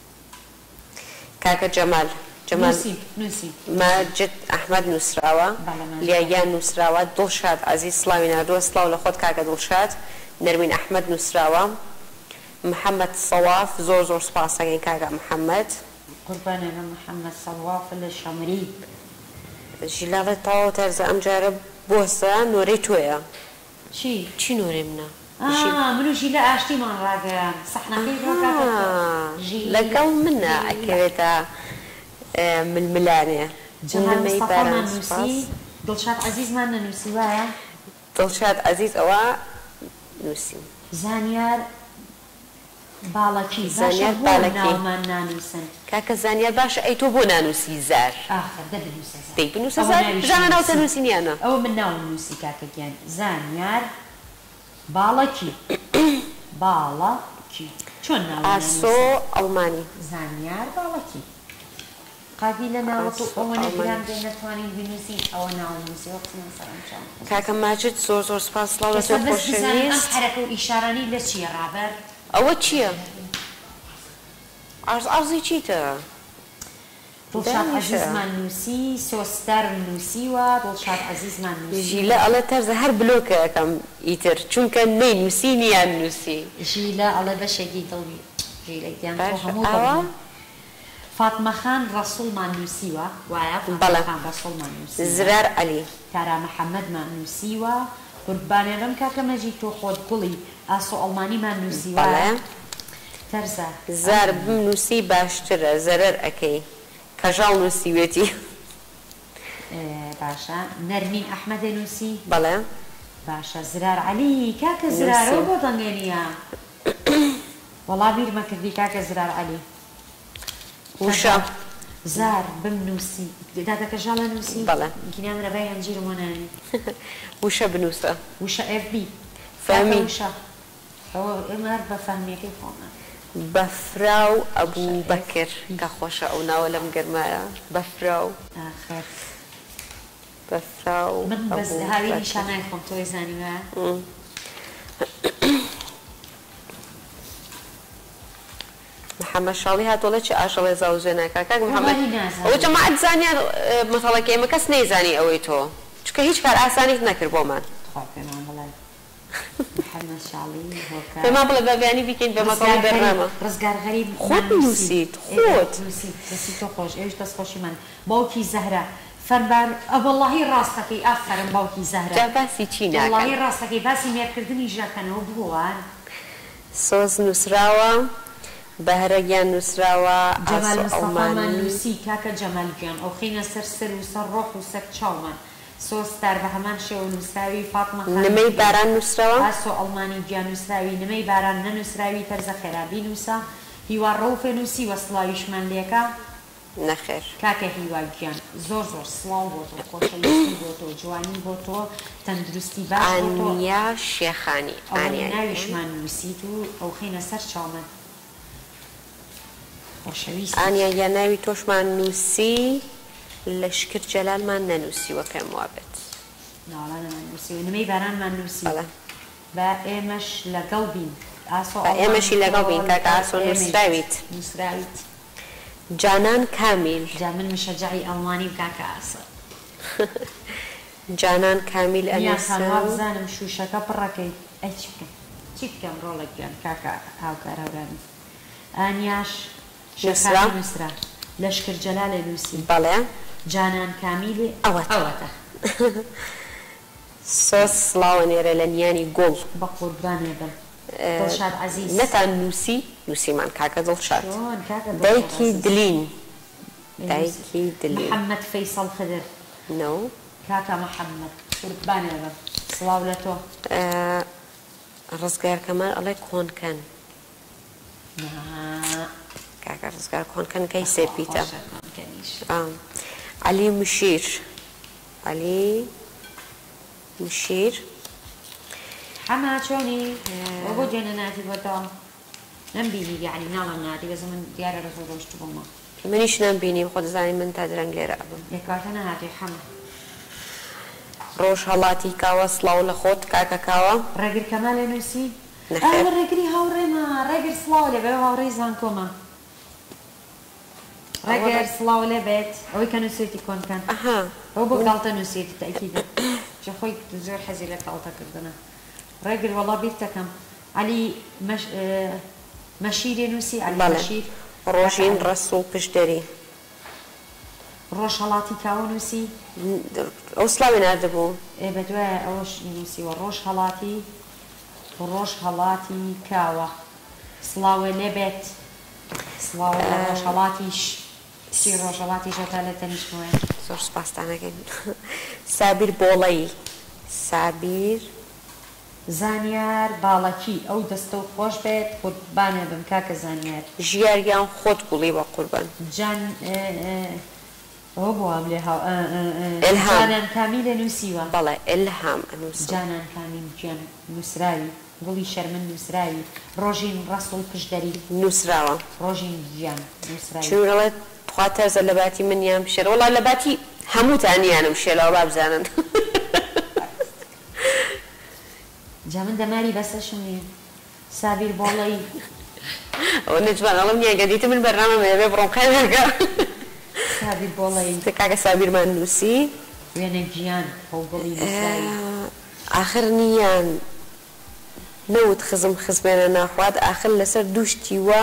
کاکە جەمال جەمال نووسی ماجد ئەحمەد نووسراوە لیاگیان نووسراوە دڵشاد عەزیز سڵاوی ناردووە سڵاو لە خۆت کاکە دڵشاد نەرمین ئەحمەد نووسراوە محەممەد سەواف زۆر زۆر سوپاسەکەین کاکە محەممەد قوربانە محەممەد سەواف لە شەمری ژیلاڵێت تاوە تەرزە ئەم جارە بۆسە نۆرەی تۆیە چی چی نۆرەی منە منوشی لە ئاشتیمان ڕاگەیان سەحنەکەی لەگەڵ منە ئەکەوێتە ململانێ جەمال نمەی مستەفامان باران سوپاس نووسی دڵشاد عەزیزمان نەنووسی وایە دڵشاد عەزیز ئەوە نووسیم زانیار باڵەکی زانیار باشە بۆ باڵەکی. ناومان نانووسن کاکە زانیار باشە ئەی تۆ بۆ نانووسی زار ئاخر دەبنووسە زار. دەی بنووسە ئەوە زار ناویشی ژانە ناوتە نووسی. نووسینیانە ئەوە من ناوم نووسی کاکەگیان زانیار باڵەکی باڵەکی چۆن ناو ئاسۆ ئەڵمانی زانیار باڵەکی قادی لە ناوەت و ئەوە نەگران دێ نەتوانین بنووسین ئەوە ناو نووسی وە قسمان سەرنجام کاکە ماجد زۆر زۆر سپاس سڵاو لە تۆ ئێستا بەس بزانین ئەم خۆشەویست حرەکە و ئیشارانی لە چییە ڕابەر ئەوە چییە؟ ئارز ئارزی چیتە؟ دڵشاد عەزیزمان نووسی سۆستەر نووسیوە دڵشاد عەزیزمان نووسی ژیلە ئەڵە تەرزە هەر بلۆکە یەکەم ئیتر چونکە نەی نووسی نیان نووسی ژیلە ئەڵێ بەشێکی دڵوی ژیلەیان باش، هەموو ئەوە؟ دڵ فاتمە خان ڕەسوڵمان نووسیوە وایە بەڵێ. فاتمە خان ڕەسوڵمان نووسیوە زرار عەلی کارا محەممەدمان نووسیوە قوربانێرم کاکە مەجی تۆ خۆت گوڵی ئاسۆ ئەڵمانیمان نووسیوە بەڵێ تەرزە زار بنووسی باشترە زەرەر ئەەکەی کەژاڵ نووسیوێتی باشە نەرمین ئەحمەدێ نووسی بەڵێ باشە زرار عەلی کاکە زرارەوە بۆ دەنگێنیە وەڵا بیرمە کردی کاکە زرار عەلی وشە زار بمنووسی دادەکە ژاڵە نووسی بەڵێ. گینیان ڕێبای هەنجیر وەنانی وشە بنووسە وشە ئێف بی فەهمی. وشە ئەوە ئێمە هەر بە فەهمیەکەی خۆمان بەفراو ئەبوو بەکر کە خۆشە ئەو ناوە لەم گەرمایە بەفراو ئاخر بەفراو من بەس ئەبوو هاوی بەکر. نیشانای خۆم تۆی زانیوە محەممەد شاڵی هاتۆڵە چی ئاشەڵێ زاوزێنە کاکاک محەممەد وەڵی نازانم. ئەوە جەماعەت زانیان مەسەڵەکە ئێمە کەس نەیزانی ئەوەی تۆ چکە هیچ کار ئاسانیت نەکرد بۆمان خوا پێمان بڵێ محەممەد شاڵی هۆکار پێمان بڵێ بەبیانی بکەین بە مەسەڵی بەرنامە ڕزگار غەریب خۆت نووسیت، خۆت. نووسی تۆ خۆش ئێوش دەست خۆشی من باوکی زەهرە فەربار ئەوەڵڵاهی ڕاستەکەی ئافەرم باوکی زەهرە جا باسی چی وەڵڵاهی ناکەن ڕاستەکەی باسی مێرکردنی ژەکەنەوە بووان سۆز نووسراوە بەهرەگیان نووسراوە جەمال ئاسۆ مستەفامان ئەڵمانی نووسی کاکە جەمالگیان ئەو خینە سەر سەر و سەر ڕۆح و سەر چاومان سۆستار بە هەمان شێوە نووسراوی فاتمە خان نمەی باران نووسراوە ئاسۆ ئەڵمانی گیان نووسراوی نمەی باران نەنووسراوی تەرزە خێرابی نووسا هیوا ڕەوفێ نووسی وەسڵاویشمان لێکە نەخێر کاکە هیوا گیان زۆر زۆر سڵاو بۆ تۆ خۆشەویستی بۆ تۆ جوانی بۆ تۆ تەندروستی باش بۆ تۆ ئانیا شێخانی ئەوە ئانیا ناویشمان نووسیت و ئەو خینە سەر چاومە خۆشەویست ئانیا یا ناوی تۆشمان نووسی لەشکر جەلالمان نەنووسیوە پێم وابێت ناڵانەمان نووسی و نمەی بارانمان نووسی بەڵێ. بە ئێمەش لەگەڵ بین ئاسۆ بە ئێمەشی لەگەڵ بین، کاکە ئاسۆ نووسراویت. نووسراویت جانان کامیل جا من مشەجعی ئەڵمانی کاکە ئاسە جانان کامیل یاسان وا ئەنووسم بزانم شوشەکە پڕەکەی ئەی چی بکەم چی بکەم ڕۆڵێک گیان کاکە هاوکار هەورانی ئانیاش نووسرا. شێخانی نووسرا لەشکر جەلالێ نووسی بەڵێ جانان کامیلێ ئەوەتە. ئەوەتە سۆس سڵاوە نێرە لە نیانی گوڵ بە قوربانێ بن دڵشاد عەزیز نەتان نووسی نووسیمان کاکە دڵشاد چۆن کاکە دڵشاد دایکی عەزیز. دلین دایکی دلین محەممەد فەیسەڵ خدر نو کاکە محەممەد قوربانێ بن سڵاو لە تۆ ڕزگار کەمال ئەڵێ کۆنکەن نا. کاکە ڕزگار کۆنکەن کەی سێپیتە خۆشە کۆنکەنیش. علی مشیر علی مشیر حەما چۆنی ئەو بۆ جێنە ناتی بۆتەوە نەمبینی یعنی ناڵم ناتی بەزە من دیارە ڕزۆ ڕۆشت بوومە منیش نەمبینیم خۆ دەزانی من تا درەنگ لێرە ئەبم یەکواتە نەهاتی حەما ڕۆژ هەڵاتی کاوە سڵاو لە خۆت کاکە کاوە ڕێگر کەمالێ نووسی نەخێر. ئەوە ڕێگری هاوڕێمە ڕێگر سڵاو لێ بێ هاوڕێی زانکۆمە ڕێگر سڵاو لێ بێت ئەوەی کە نووسێتی کۆنکەن ئەها ئەو بۆ گاڵتە نووسێتی تاکیدە چ خۆی زۆر حەزی لە گاڵتەکردنە ڕێگر وەڵا بیر دەکەم علی مەش- اه، مەشیرێ نووسی علی بەڵێ مەشیر ڕۆژین ڕەسوو پشتەری ڕۆژ هەڵاتی کاوە نووسی ئەو سڵاوی نردبوو ئێ بە دوایە ئەوەش نووسیوە ڕۆژ هەڵاتی ڕۆژ هەڵاتی کاوە سڵاوە لێ بێت سڵاوە لە ڕۆژ هەڵاتیش سی ڕۆژەڵاتی ژۆتا لە تەنیشتنەوەی زۆر سپاسدانەکەین. سابیر بۆڵەی سابیر زانیار باڵەکی ئەو دەستە و خۆش بێت قوربانێ بم کاکە زانیار ژیاریان خۆت گوڵی بە قوربان جان ئەوە بۆم لێ هاو ئیلهام. جانان کامیلە نووسیوە بەڵێ ئیلهام ئەنووسم. جانان کامیل گیان نووسراوی گوڵی شەرمن نووسراوی ڕۆژین ڕەسڵ پشدەری نووسراوە ڕۆژین گیان نووسراوی چونڵێت خوا تەرزە لە باتی منیان بشێر وەڵا لە باتی هەمووتانیانم شێلەوە بابزانن. جا من دەماری بەسەشم نییە سابیر بۆڵەی ئەوە نەجوان ئەڵم نییە گەدیتە من بەرنامە بێ بڕۆم قەیمەکە سابیر بۆڵەی کاکە سابیرمان نووسی وێنە گیان ئەو گوڵی نووسراوی آخر نییان نەوت خزم خزمێنە ناخوات آخر لەسەر دووشتی وە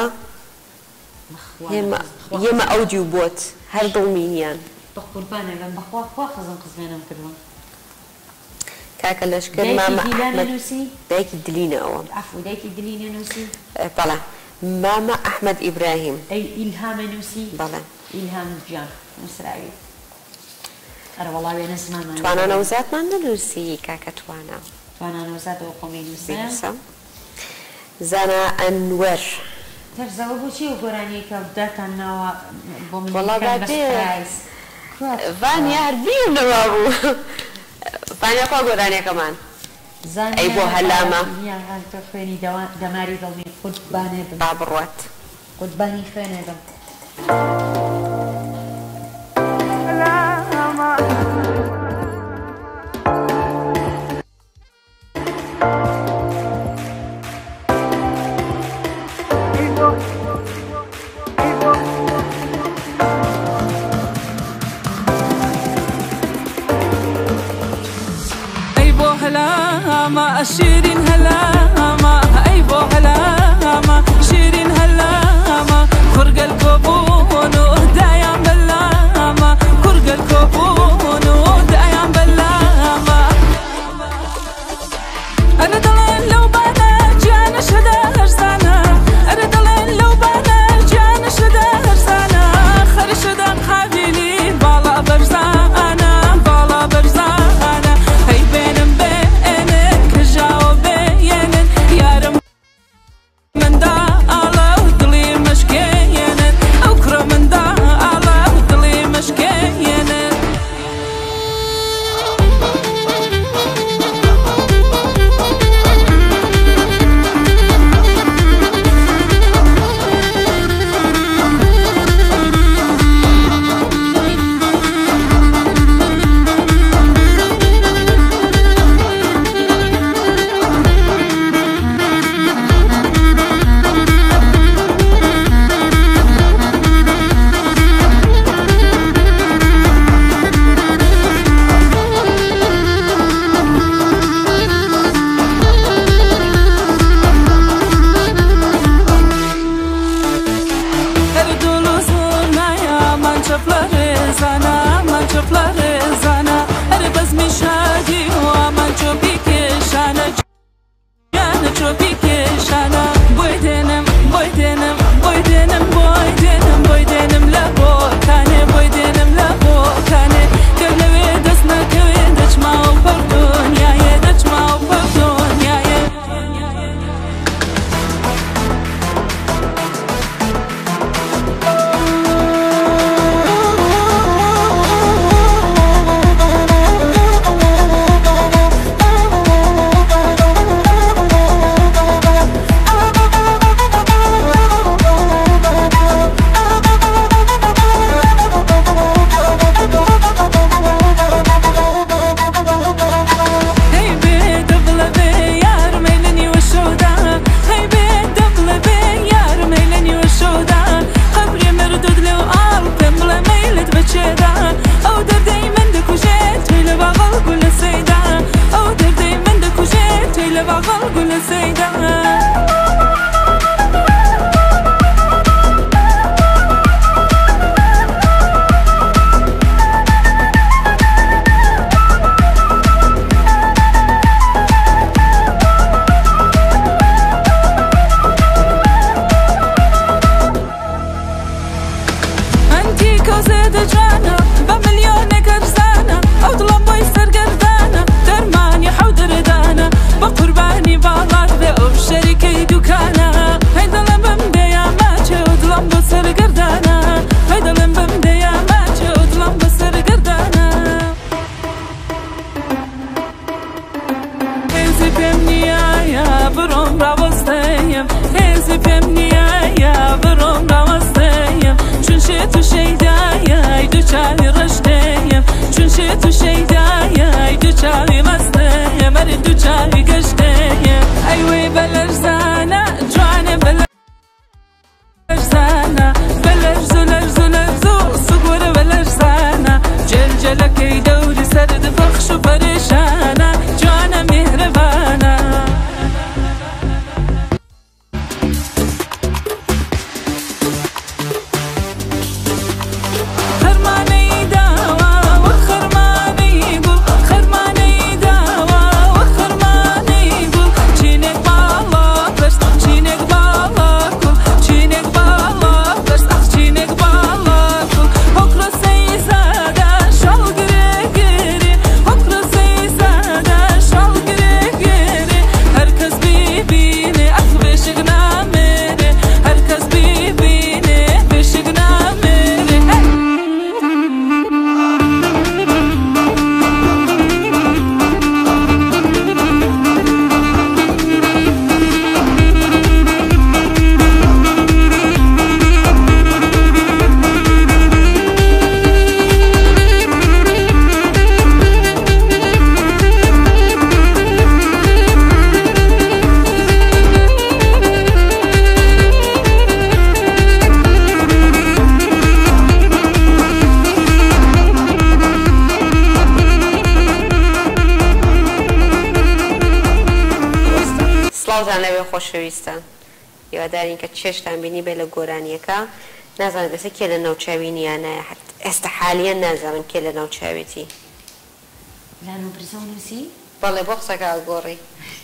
ئێمە ئەو دیو بۆت هەر دڵمینیان بە قوربانەکەم بەخوا خوا خزم خزمێنم کردووە کاکە لەشکر مامە ئەحمەد نووسی دایکی دلینە ئەوە عفو دایکی دلینە نووسی بەڵێ مامە ئەحمەد ئیبراهیم ئەی ئیلهامە نووسی بەڵێ ئیلهام گیان نووسراوی ئەرە وەڵا وێنە زمانمان توانە نەوزاتمان نەنووسی کاکە توانە توانە نەوزاتەوە خۆمی نووسە زانا ئەنوەر تەرزەوە بۆچی و گۆرانی کە داتان ناوە بۆ من وەڵا بەدێ ڤانیا هەر بیر نەوا بوو ڤانیا خوا گۆرانیەکەمان ئەی بۆ هەلامە خوێنی دەماری دڵنی قوربانێ بم با بڕوات قوربانی خوێنێ بم هلاما شيرين هلاما اي بو هلاما شيرين هلاما خرق الكوبون ودايم بلاما خرق الكوبون ودايم بلاما انا ضلين لو بانا جانا شدا هرسانا انا ضلين لو بانا جانا شدا هرسانا خرش دم حبيلي بالا برزانا بالا برزانا هي بينم انتي پێم نیایە بڕۆم ڕاوەستەیم هێزی پێم نیایە بڕۆم ڕاوەستەیم چون شێت و شەیدایە دووچاوی ڕەشتەیم چون شێت و شەیدایە دووچاوی مەستەیم ئەرێ دووچاوی گەشتەیم ئەیوەی بەلەرزانە جوانێ بەلەرزانە بەلەرز و لەرز و لەرز و سوگوورە بەلەرزانە جەلجەلەکەی دەوری سەرد فەخش و پەرێشانە جوانە میهرەبانە سڵاوتان خۆشەویستان هیوادارین کە چێشتان بینی بێ لە گۆرانیەکە نازانم دەسە کێ لە ناوچاوی نیانایە ئێستا حالیان نازانم کێ لە ناوچاوێتی لانو برزەونوسی بەڵێ بۆ قسەکە گۆڕی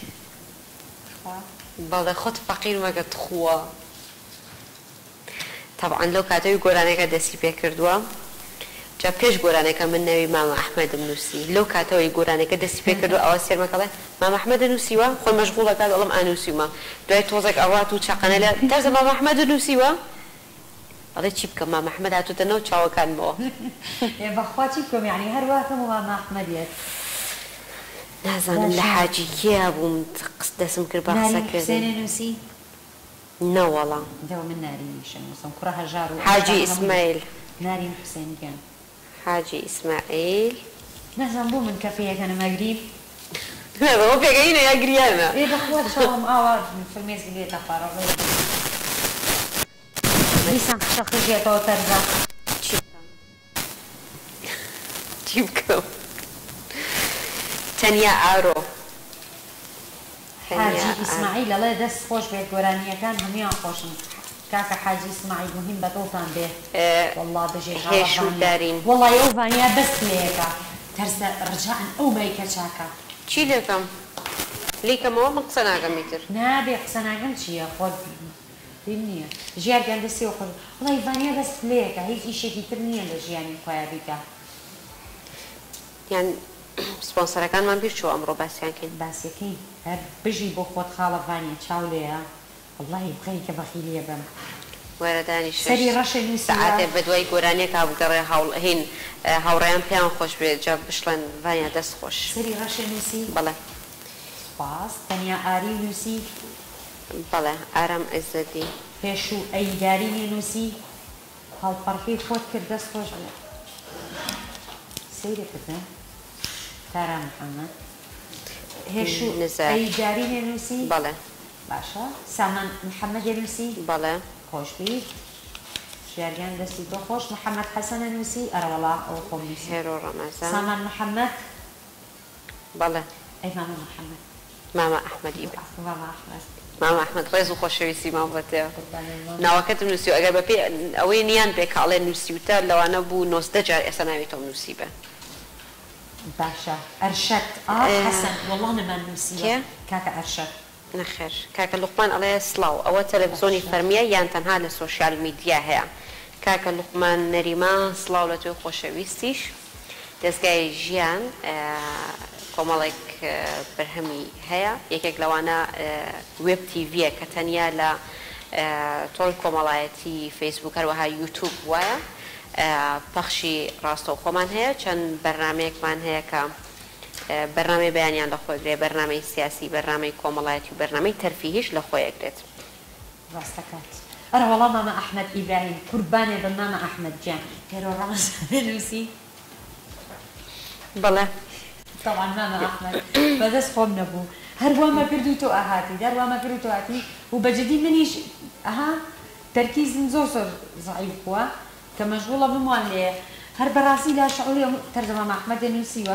بەڵێ خۆت فەقیر مەگە تخووە طبعا لەو کاتەوەی گۆرانەکە دەستی پێ کردووە جا پێش گۆرانەکە من ناوی مامە ئەحمەدم نووسی لەو کاتەوەی گۆرانەکە دەستی پێ کردو ئەوە سێرمەکەڵێ مامە ئەحمەدە نووسیوە خۆی مەشغوڵەکات ئەڵم ئانووسیمە دوای تۆزێک ئەڕات و چاقەنە لە دەرزە مامە ئەحمەدە نووسیوە ئەڵێ چی بکەم مامە ئەحمەد هاتووتە نەو چاوەکانمەوە بەخوا چی بکەم یعنی هەروەکەم و مامە ئەحمەدیت نازانم لە حاجی کێیا بووم دەسم کرد بە قسەکردن نووسی نەوەڵام دەوە من نارینیشم نووسم کوڕە هەژار و حاجی ئیسماعیل نارین حوسێنیگەن حاجی ئیسماعیل نازان بوو من کەفەیەکە نەمەگریم بەوە پێگەینە یا گریانە ئێ بەخوا شەوم ئاوا فەرمێزی لێتە پارەڕێ دیسان قشە خژێتەوە تەرزە چی بکەم تەنیا ئارۆ حاجی ئیسماعیل لەڵێ دەست خۆش بێت گۆرانیەکان هەمویان خۆشن کاکە حاجی ئیسماعیل مهم بەدڵتان بێ وەڵڵا بەژێر هێشودارین وەڵڵای ئەو ڤانیا بەست لێیەکە تەرسە ڕجاعن ئەو مەیکە چاکە چی لێکەم لیکەمەوە من قسە ناگەم میتر نابێ قسە ناگەم چییە خۆت دین نییە ژیارگیان دەستیەوە خۆ وڵی ڤانیا بەست لێیەکە هیچ ئیشێکی تر نییە لە ژیانی خۆیان بیکە یان سپۆنسەرەکانمان بیر چوە ئەمڕۆ باسییان کەین باسیەکەی هەر بژی بۆ خۆت خاڵە ڤانیا چاو لێیە وڵی بخەی کە بەخیلیە بم وەرەدانی سەری ڕەشە نووسی سەعاتێ بە دوای گۆرانێکا بگەڕێ هین هاوڕێیان پێیان خۆش بێت جا بشڵێن ڤانیا دەست خۆش سەری ڕەشە نووسی بەڵێ سپاس تەنیا ئاری نووسی بەڵێ ئارام عیزەتی پێش و ئەیدارینی نووسی هەڵپەڕکەی خۆت کرد دەست خۆش بێت سەیرەکردن تارا محەممەد هێش و ئەیدارینی نووسی بەڵێ باشە سامان محەممەدی نووسی بەڵێ خۆشبی ژیارگیان دەستی بۆ خۆش محەممەد حەسەنە نووسی ئەرەوەڵا ئەو خۆم نووسی هێرۆ ڕەمەزان سامان محەممەد بەڵێ ئەی مامە محەممەد مامە ئەحمەدی مامە ئەحمەد مامە ئەحمەد ڕێز و خۆشەویستی مام بەتێ ناوەکەتم نووسی و ئەگەر بە پێ ئەوەی نیان پێکاڵێ نووسیوتە لەوانە بوو نۆزدە جار ئێستا ناوێتەوە نووسی بە باشە ئەرشەد حەسەن وەڵڵا نەمان نووسیوە کاکە ئەرشەد نەخێر کاکە لوقمان ئەڵێ سڵاو ئەوە تەلەڤیزۆنی فەرمیە یان تەنها لە سۆشیال میدیا هەیە کاکە لوقمان نەریمان سڵاو لە توی خۆشەویستیش دەستگای ژیان کۆمەڵێک بەرهەمی هەیە یەکێک لەوانە وێب تیڤیە کە تەنیا لە تۆڵ کۆمەڵایەتی فەیسبوک هەروەها یوتیوب وایە پەخشی ڕاستەوخۆمان هەیە چەند بەرنامەیەکمان هەیە کە بەرنامەی بەیانیان لە خۆگرێ بەرنامەی سیاسی بەرنامەی کۆمەڵایەتی و بەرنامەی تەرفیهیش لە خۆیەگرێت ڕاستەکات ئەرە وەڵام مامە ئەحمەد ئیبراهیم قوربانێ بە مامە ئەحمەد گیان هێرۆ ڕەمەزان نووسی بەڵێ طبعا مامە ئەحمەد بەدەست خۆم نەبوو هەروامە کرد و تۆ ئاهاتی دەروامە کرد و تۆ هاتی و بەجددی منیش ئەها تەرکیزم زۆر زۆر زەعیف بووە کە مەشغوڵە بموان لێ هەر بەڕاستی لا شعوری تەرجەمە مامە ئەحمەد نووسیوە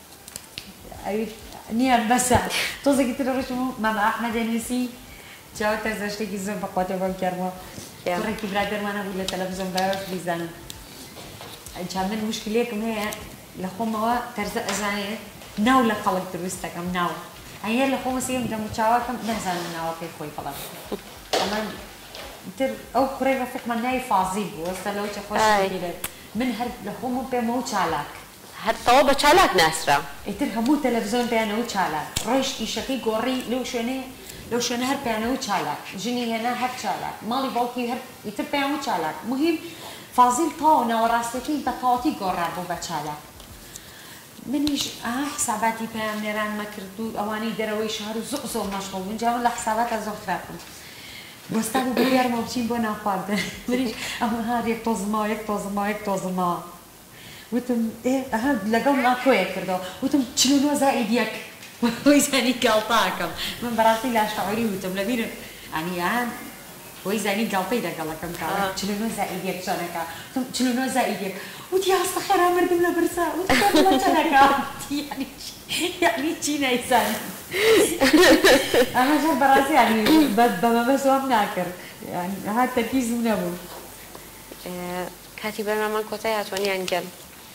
نییە بەسە تۆزێکی تر ڕۆژم مامە ئەحمەد نووسی جاوە تەرزە شتێکی زۆر بەخواتێ بەم کارمەوە ڕێکی برادەرمانە بوو لە تەلەڤیزۆن باوەش بیزانم جا من مشکلێکم هەیە لە خۆمەوە تەرزە ئەزانێت ناو لە خەڵک دروست دەکەم ناو هەیە لە خۆمە سێم دەم و چاواکەم نەزانم ناوەکەی خۆی بەڵام ئەمان تر ئەو کوڕی ڕەفیقمان ناوی فازیل بوو ئێستا لەو چە خۆشی بێت من هەر لە خۆمم پێمەوە چالاک هەرتەوە بە چالاک ناسرا ئیتر هەموو تەلەڤیزۆن پێیانەوە چالاک ڕۆیشتی شەکەی گۆڕی لەو شوێنێ لەو شوێنە هەر پێیانەوە چالاک ژنی هێنا هەر چالاک ماڵی باوکی هەر ئیتر پێیانەوە چالاک مهم فازیل تاو ناوەڕاستەکەی بە تەواوەتی گۆڕا بوو بە چالاک منیش ئاها حساباتی پێیان نێرانمە کرد و ئەوانەی دەرەوەی شار و زۆر زۆر مەشغوڵ بوون جا من لە حساباتە زۆر خراپم وەستا بوو بەیارمە بچین بۆ ناخواردن منیش ئەمە هەر یەک تۆزمەوە یەک تۆزمەوە یەک تۆزمەوە وتم ئەها لەگەڵ ناکۆیە کردەوە وتم چل و نۆ زائید یەک وەی زانی گاڵتاکەم من بەڕاستی لا شەعوری وتم لەبیرم ئەنی ئەهان وەی زانی گاڵتەی لەگەڵەکەم کاوە چل و نۆ زائید یەک چۆنەکە وتم چل و نۆ زائید یەک وتی هەستە خێرا مردم لە برسا وتی بڵە چۆنەکە یعنی چی نەیزانی ئەمە ژەر بەڕاستی یعنی بەمەمە زۆم ناکرد هات تەرکیزم نەبوو کاتی بەرنامەمان کۆتای هاتووەنیان گەل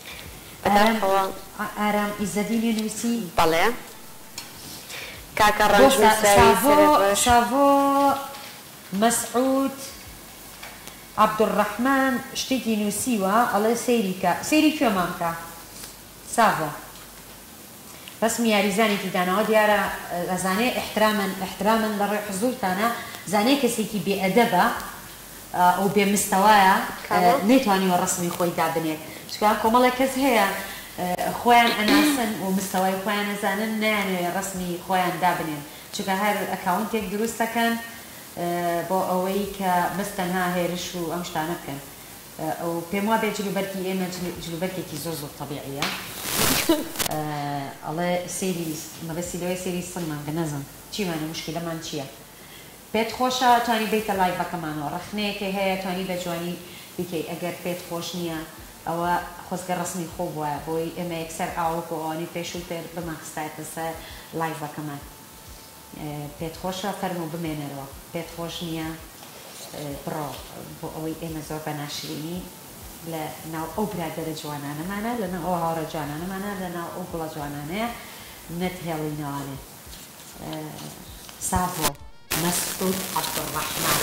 ئارام ئیزەدینی نووسی بەڵێ کاکە ڕەنج ساڤۆ مەسعود عەبدوڕەحمان شتێکی نووسیوە ئەڵێ سەیری کە سەیری کوێمان بکە ساڤۆ ڕسمی یاریزانێکی داناوە دیارە ئەزانێ احترامن احترامن لە ڕێی حزورتانە زانێ کەسێکی بێئەدەبە ئەو بێمستەوایە نەیتوانیوە ڕسمی خۆی دابنێت چکە کۆمەڵێک کەس هەیە خۆیان ئەناسن و مستەوای خۆیان نەزانن نەیانوێت ڕسمی خۆیان دابنێن چکە هەر ئەکاونتێک دروست دەکەن بۆ ئەوەی کە بەستەنها هێرش و ئەم شتانە بکەن ئەو پێم وا بێت جلوبەرکی ئێمە جلوبەرکێکی زۆر زۆر طەبیعیە ئەڵێ سێری مەبەستی لەوەی سێری سنگمان کە نەزم چیمانە مشکلەمان چییە پێت خۆشە توانی بیتە لایڤەکەمانەوە ڕخنەیەکی هەیە توانی بە جوانی بکەی ئەگەر پێت خۆش نییە ئەوە خۆزگە ڕسمی خۆ بووە بۆی ئێمە یەکسەر ئاو بۆ ئەوانی پێشووتر بمەخستایەتە سەر لایڤەکەمان پێت خۆشە فەرمو بمێنەرەوە پێت خۆش نییە بڕۆ بۆ ئەوەی ئێمە زۆر بە ناشرینی لە ناو ئەو برادەرە جوانانەمانە لە ناو ئەو هاوڕە جوانانەمانە لە ناو ئەو گوڵە جوانانەیە نەتهێڵینەوانێ ساڤۆ مەسعود عەبدوڕەحمان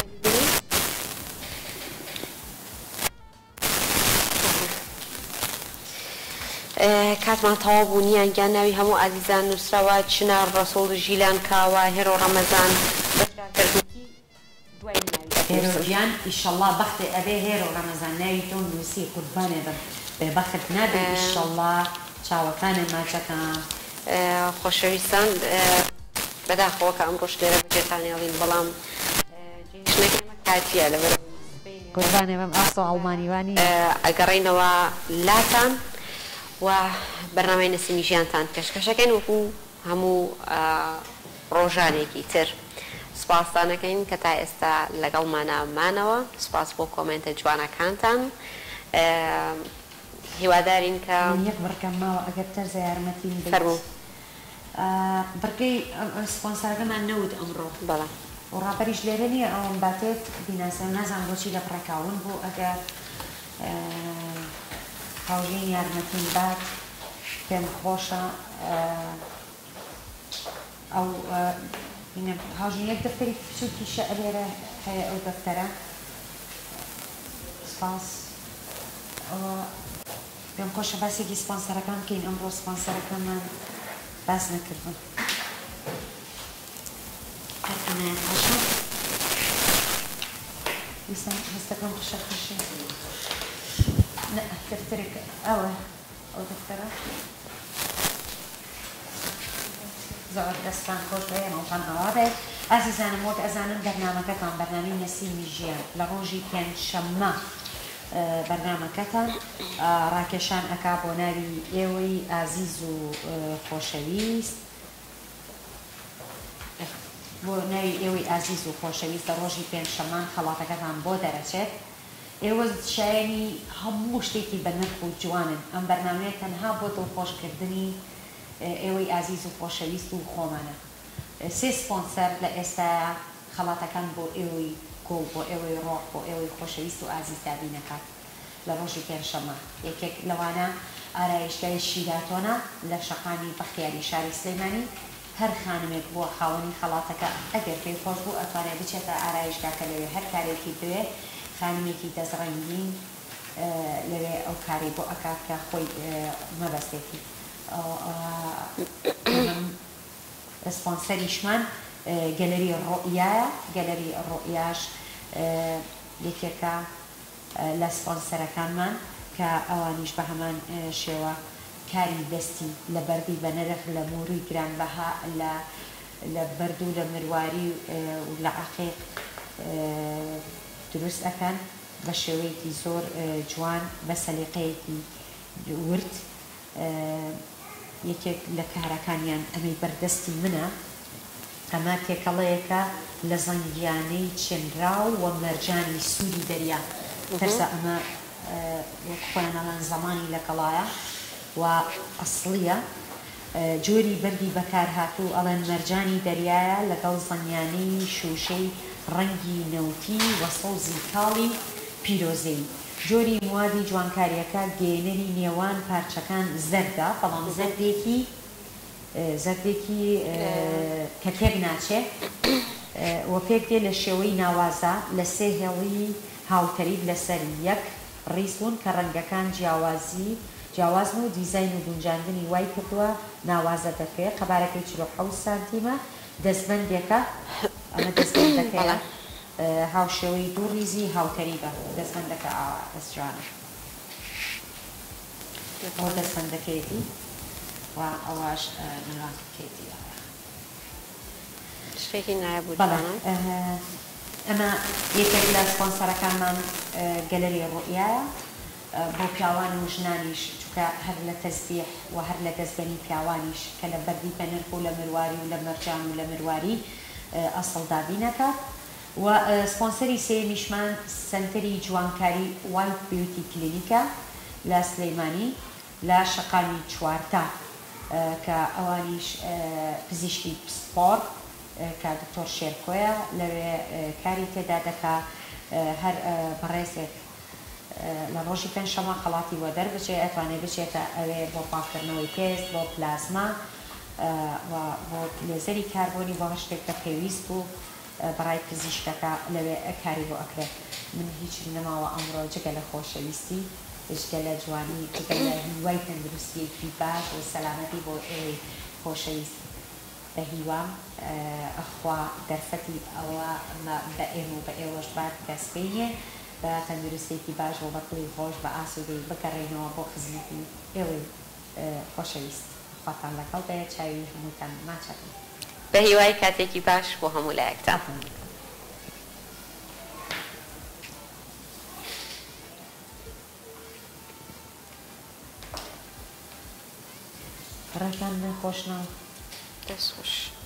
کاتمان تەواو بوو نییان گیان ناوی هەموو ئازیزان نووسراوە چنار ڕەسوڵ ژیلان کاوە هێرۆ ڕەمەزان بەشدارکردنی دوای هێرۆژیان ئیشەڵڵا بەختێ ئەبێ هێرۆ ڕەمەزان ناوی تۆ نووسی قوربانێ بم بێبەخت نابێ ئیشەڵڵا چاوەکانێ ماچەکان خۆشەویستان بەداخەوە کە ئەمڕۆژ لێرە بەجێتانێڵین بەڵام جێژنەکەمە کاتیە لەبەر قوربانێ بم ئاسۆ ئەڵمانیوانی ئەگەڕێینەوە لاتان و بەرنامەی نسیمی ژیانتان پێشکەشەکەین وەکو هەموو ڕۆژانێکی تر سوپاسدانەکەین کە تا ئێستا لەگەڵمانەمانەوە سوپاس بۆ کۆمنتە جوانەکانتان هیوادارین کە یەک بڕکەم ماوە ئەگەر تەرزە یارمەتیم فەرموو بڕکەی سپۆنسەرەکەمان نەوت ئەمڕۆ بەڵێ و ڕاپەریش لێرە نییە ئەوم باتێت بیناسە نازان بۆچی لە پڕەکاون بۆ ئەگەر هاوژین یارمەتیم بات پێم خۆشە ئەو هاوژین یەک دەفتەری بچووکی شەعرێرە هەیە ئەو دەفتەرە سپاس پێم خۆشە باسێکی سپۆنسەرەکان بکەین ئەمڕۆ سپۆنسەرەکانمان باس نەکردن هەرکەمایان خۆشە ویستان هەستەکەم خۆشە خۆشە دەفتەرێک ئەوە ئەو دەفتەرە زۆر دەستان خۆش بێ ماڵتان ئەوابێ ئازیزانم وەک ئەزانم بەرنامەکەتان بەرنامەی نەسیمی ژیان لە ڕۆژی پێنجشەممە بەرنامەکەتان ڕاکێشان ئەکا بۆ ناوی ئێوەی ئازیز و خۆشەویست بۆ ناوی ئێوەی ئازیز و خۆشەویست لە ڕۆژی پێنجشەممان خەڵاتەکەتان بۆ دەرەچێت ئێوە شایەنی هەموو شتێکی بەنرخ و جوانن ئەم بەرنامەیە تەنها بۆ دڵخۆشکردنی ئێوەی ئازیز و خۆشەویست و خۆمانە سێ سپۆنسەر لە ئێستا خەڵاتەکان بۆ ئێوەی گۆڵ بۆ ئێوەی ڕۆح بۆ ئێوەی خۆشەویست و ئازیز دابینەکات لە ڕۆژی پێنجشەممە یەکێک لەوانە ئارایشگای شیراتۆنە لە شەقامی بەختیاری شاری سلەیمانی هەر خانمێک بۆ خاوەنی خەڵاتەکە ئەگەر پێی خۆش بوو ئەتوانێت بچێتە ئارایشگاکە لەوێ هەر کارێکی دوێ خانمێکی دەزڕەنگین لەوێ ئەو کاری بۆ ئەکات کە خۆی مەبەستێتی سپۆنسەریشمان گەلەری ڕۆئیایە گەلەری ڕۆئیاش یەکێکە لە سپۆنسەرەکانمان کە ئەوانیش بە هەمان شێوە کاری دەستی لە بەردی بە نرخ لە مووری گرانبەها لە بەرد و لە مرواری و لە عەقیق دروست ئەکەن بە شێوەیەکی زۆر جوان بە سەلیقەیەکی ورد یەکێک لە کارەکانیان ئەمەی بەردەستی منە ئەمە تێکەڵەیەکە لە زەنگیانەی چێنراو و مەرجانی سووری دەریا تەرسە ئەمە وەک خۆیانەڵێن زەمانی لەگەڵایە و ئەسڵیە جۆری بەردی بەکار هاتوو ئەڵێن مەرجانی دەریایە لەگەڵ زەنگیانەی شوشەی ڕەنگی نەوتی و سەوزی کاڵی پیرۆزەی جۆری موادی جوانکاریەکە گێنەری نێوان پارچەکان زەردە بەڵام زەردێکی زەردێکی کە تێک ناچێت وە پێک دێ لە شێوەی ناوازە لە سێ هێڵی هاوتەریب لەسەر یەک ڕیزبوون کە ڕەنگەکان جیاوازی جیاوازن و دیزاین و گونجاندنی وای کردووە ناوازە دەکرێت قەبارەکەی چلۆ حەوت سانتیمە دەستبەندێکە ئەمە دەستبەندەکەیە هاوشێوەی دوو ریزی هاوتەریبە دەستبەندەکە ئەسجانە ئەوە دەستبەندەکەیەتی و ئەوەش نەوازەکەیەتی شتێکی نایبوو ئەمە یەکێک لە سپۆنسەرەکانمان گەلەری ڕۆئیایە بۆ پیاوان و ژنانیش چونکە هەر لە تەسبیح و هەر لە دەستبەنی پیاوانیش کە لە بەردی بەنرخ و لە مرواری و لە مەرجان و لە مرواری ئەسڵ دابینەکات و سپۆنسەری سێمیشمان سنتەری جوانکاری وایت بیوتی کلینیکە لە سلەیمانی لە شەقامی چوارتە کە ئەوانیش پزیشکی سپۆرت کە دکتۆر شێرکۆیە لەوێ کاری تێدا دەکا هەر بەڕێزێک لە ڕۆژی پێنجشەممە خەڵاتی وە دەربچێت ئەتوانێت بچێتە ئەوێ بۆ پاکردنەوەی پێست بۆ پلازما بۆ لێزەری کاربۆنی بۆ شتێک کە پێویست بوو بەڕای پزیشکەکە لەوێ کاری بۆ ئەکرێت من هیچ نەماوە ئەمڕۆ جگە لە خۆشەویستی جگە لە جوانی جگە لە هیوای تەندروستیەکی باش و سەلامەتی بۆ ئێوەی خۆشەویست بە هیوام ئەخوا دەرفەتی ئەوە بە ئێمە و بە ئێوەش بات دەستپێنێ بە تەندروستێکی باش و بەقڵی خۆش بە ئاسوودەی بکەڕێنەوە بۆ خزمەتی ئێوەی خۆشەویست خواتان لەگەڵ بێ چاوی هەمووتان ماچەکەن بە هیوای کاتێکی باش بۆ هەموو لایەکتان ڕێکان خۆشنەوە دەست خۆش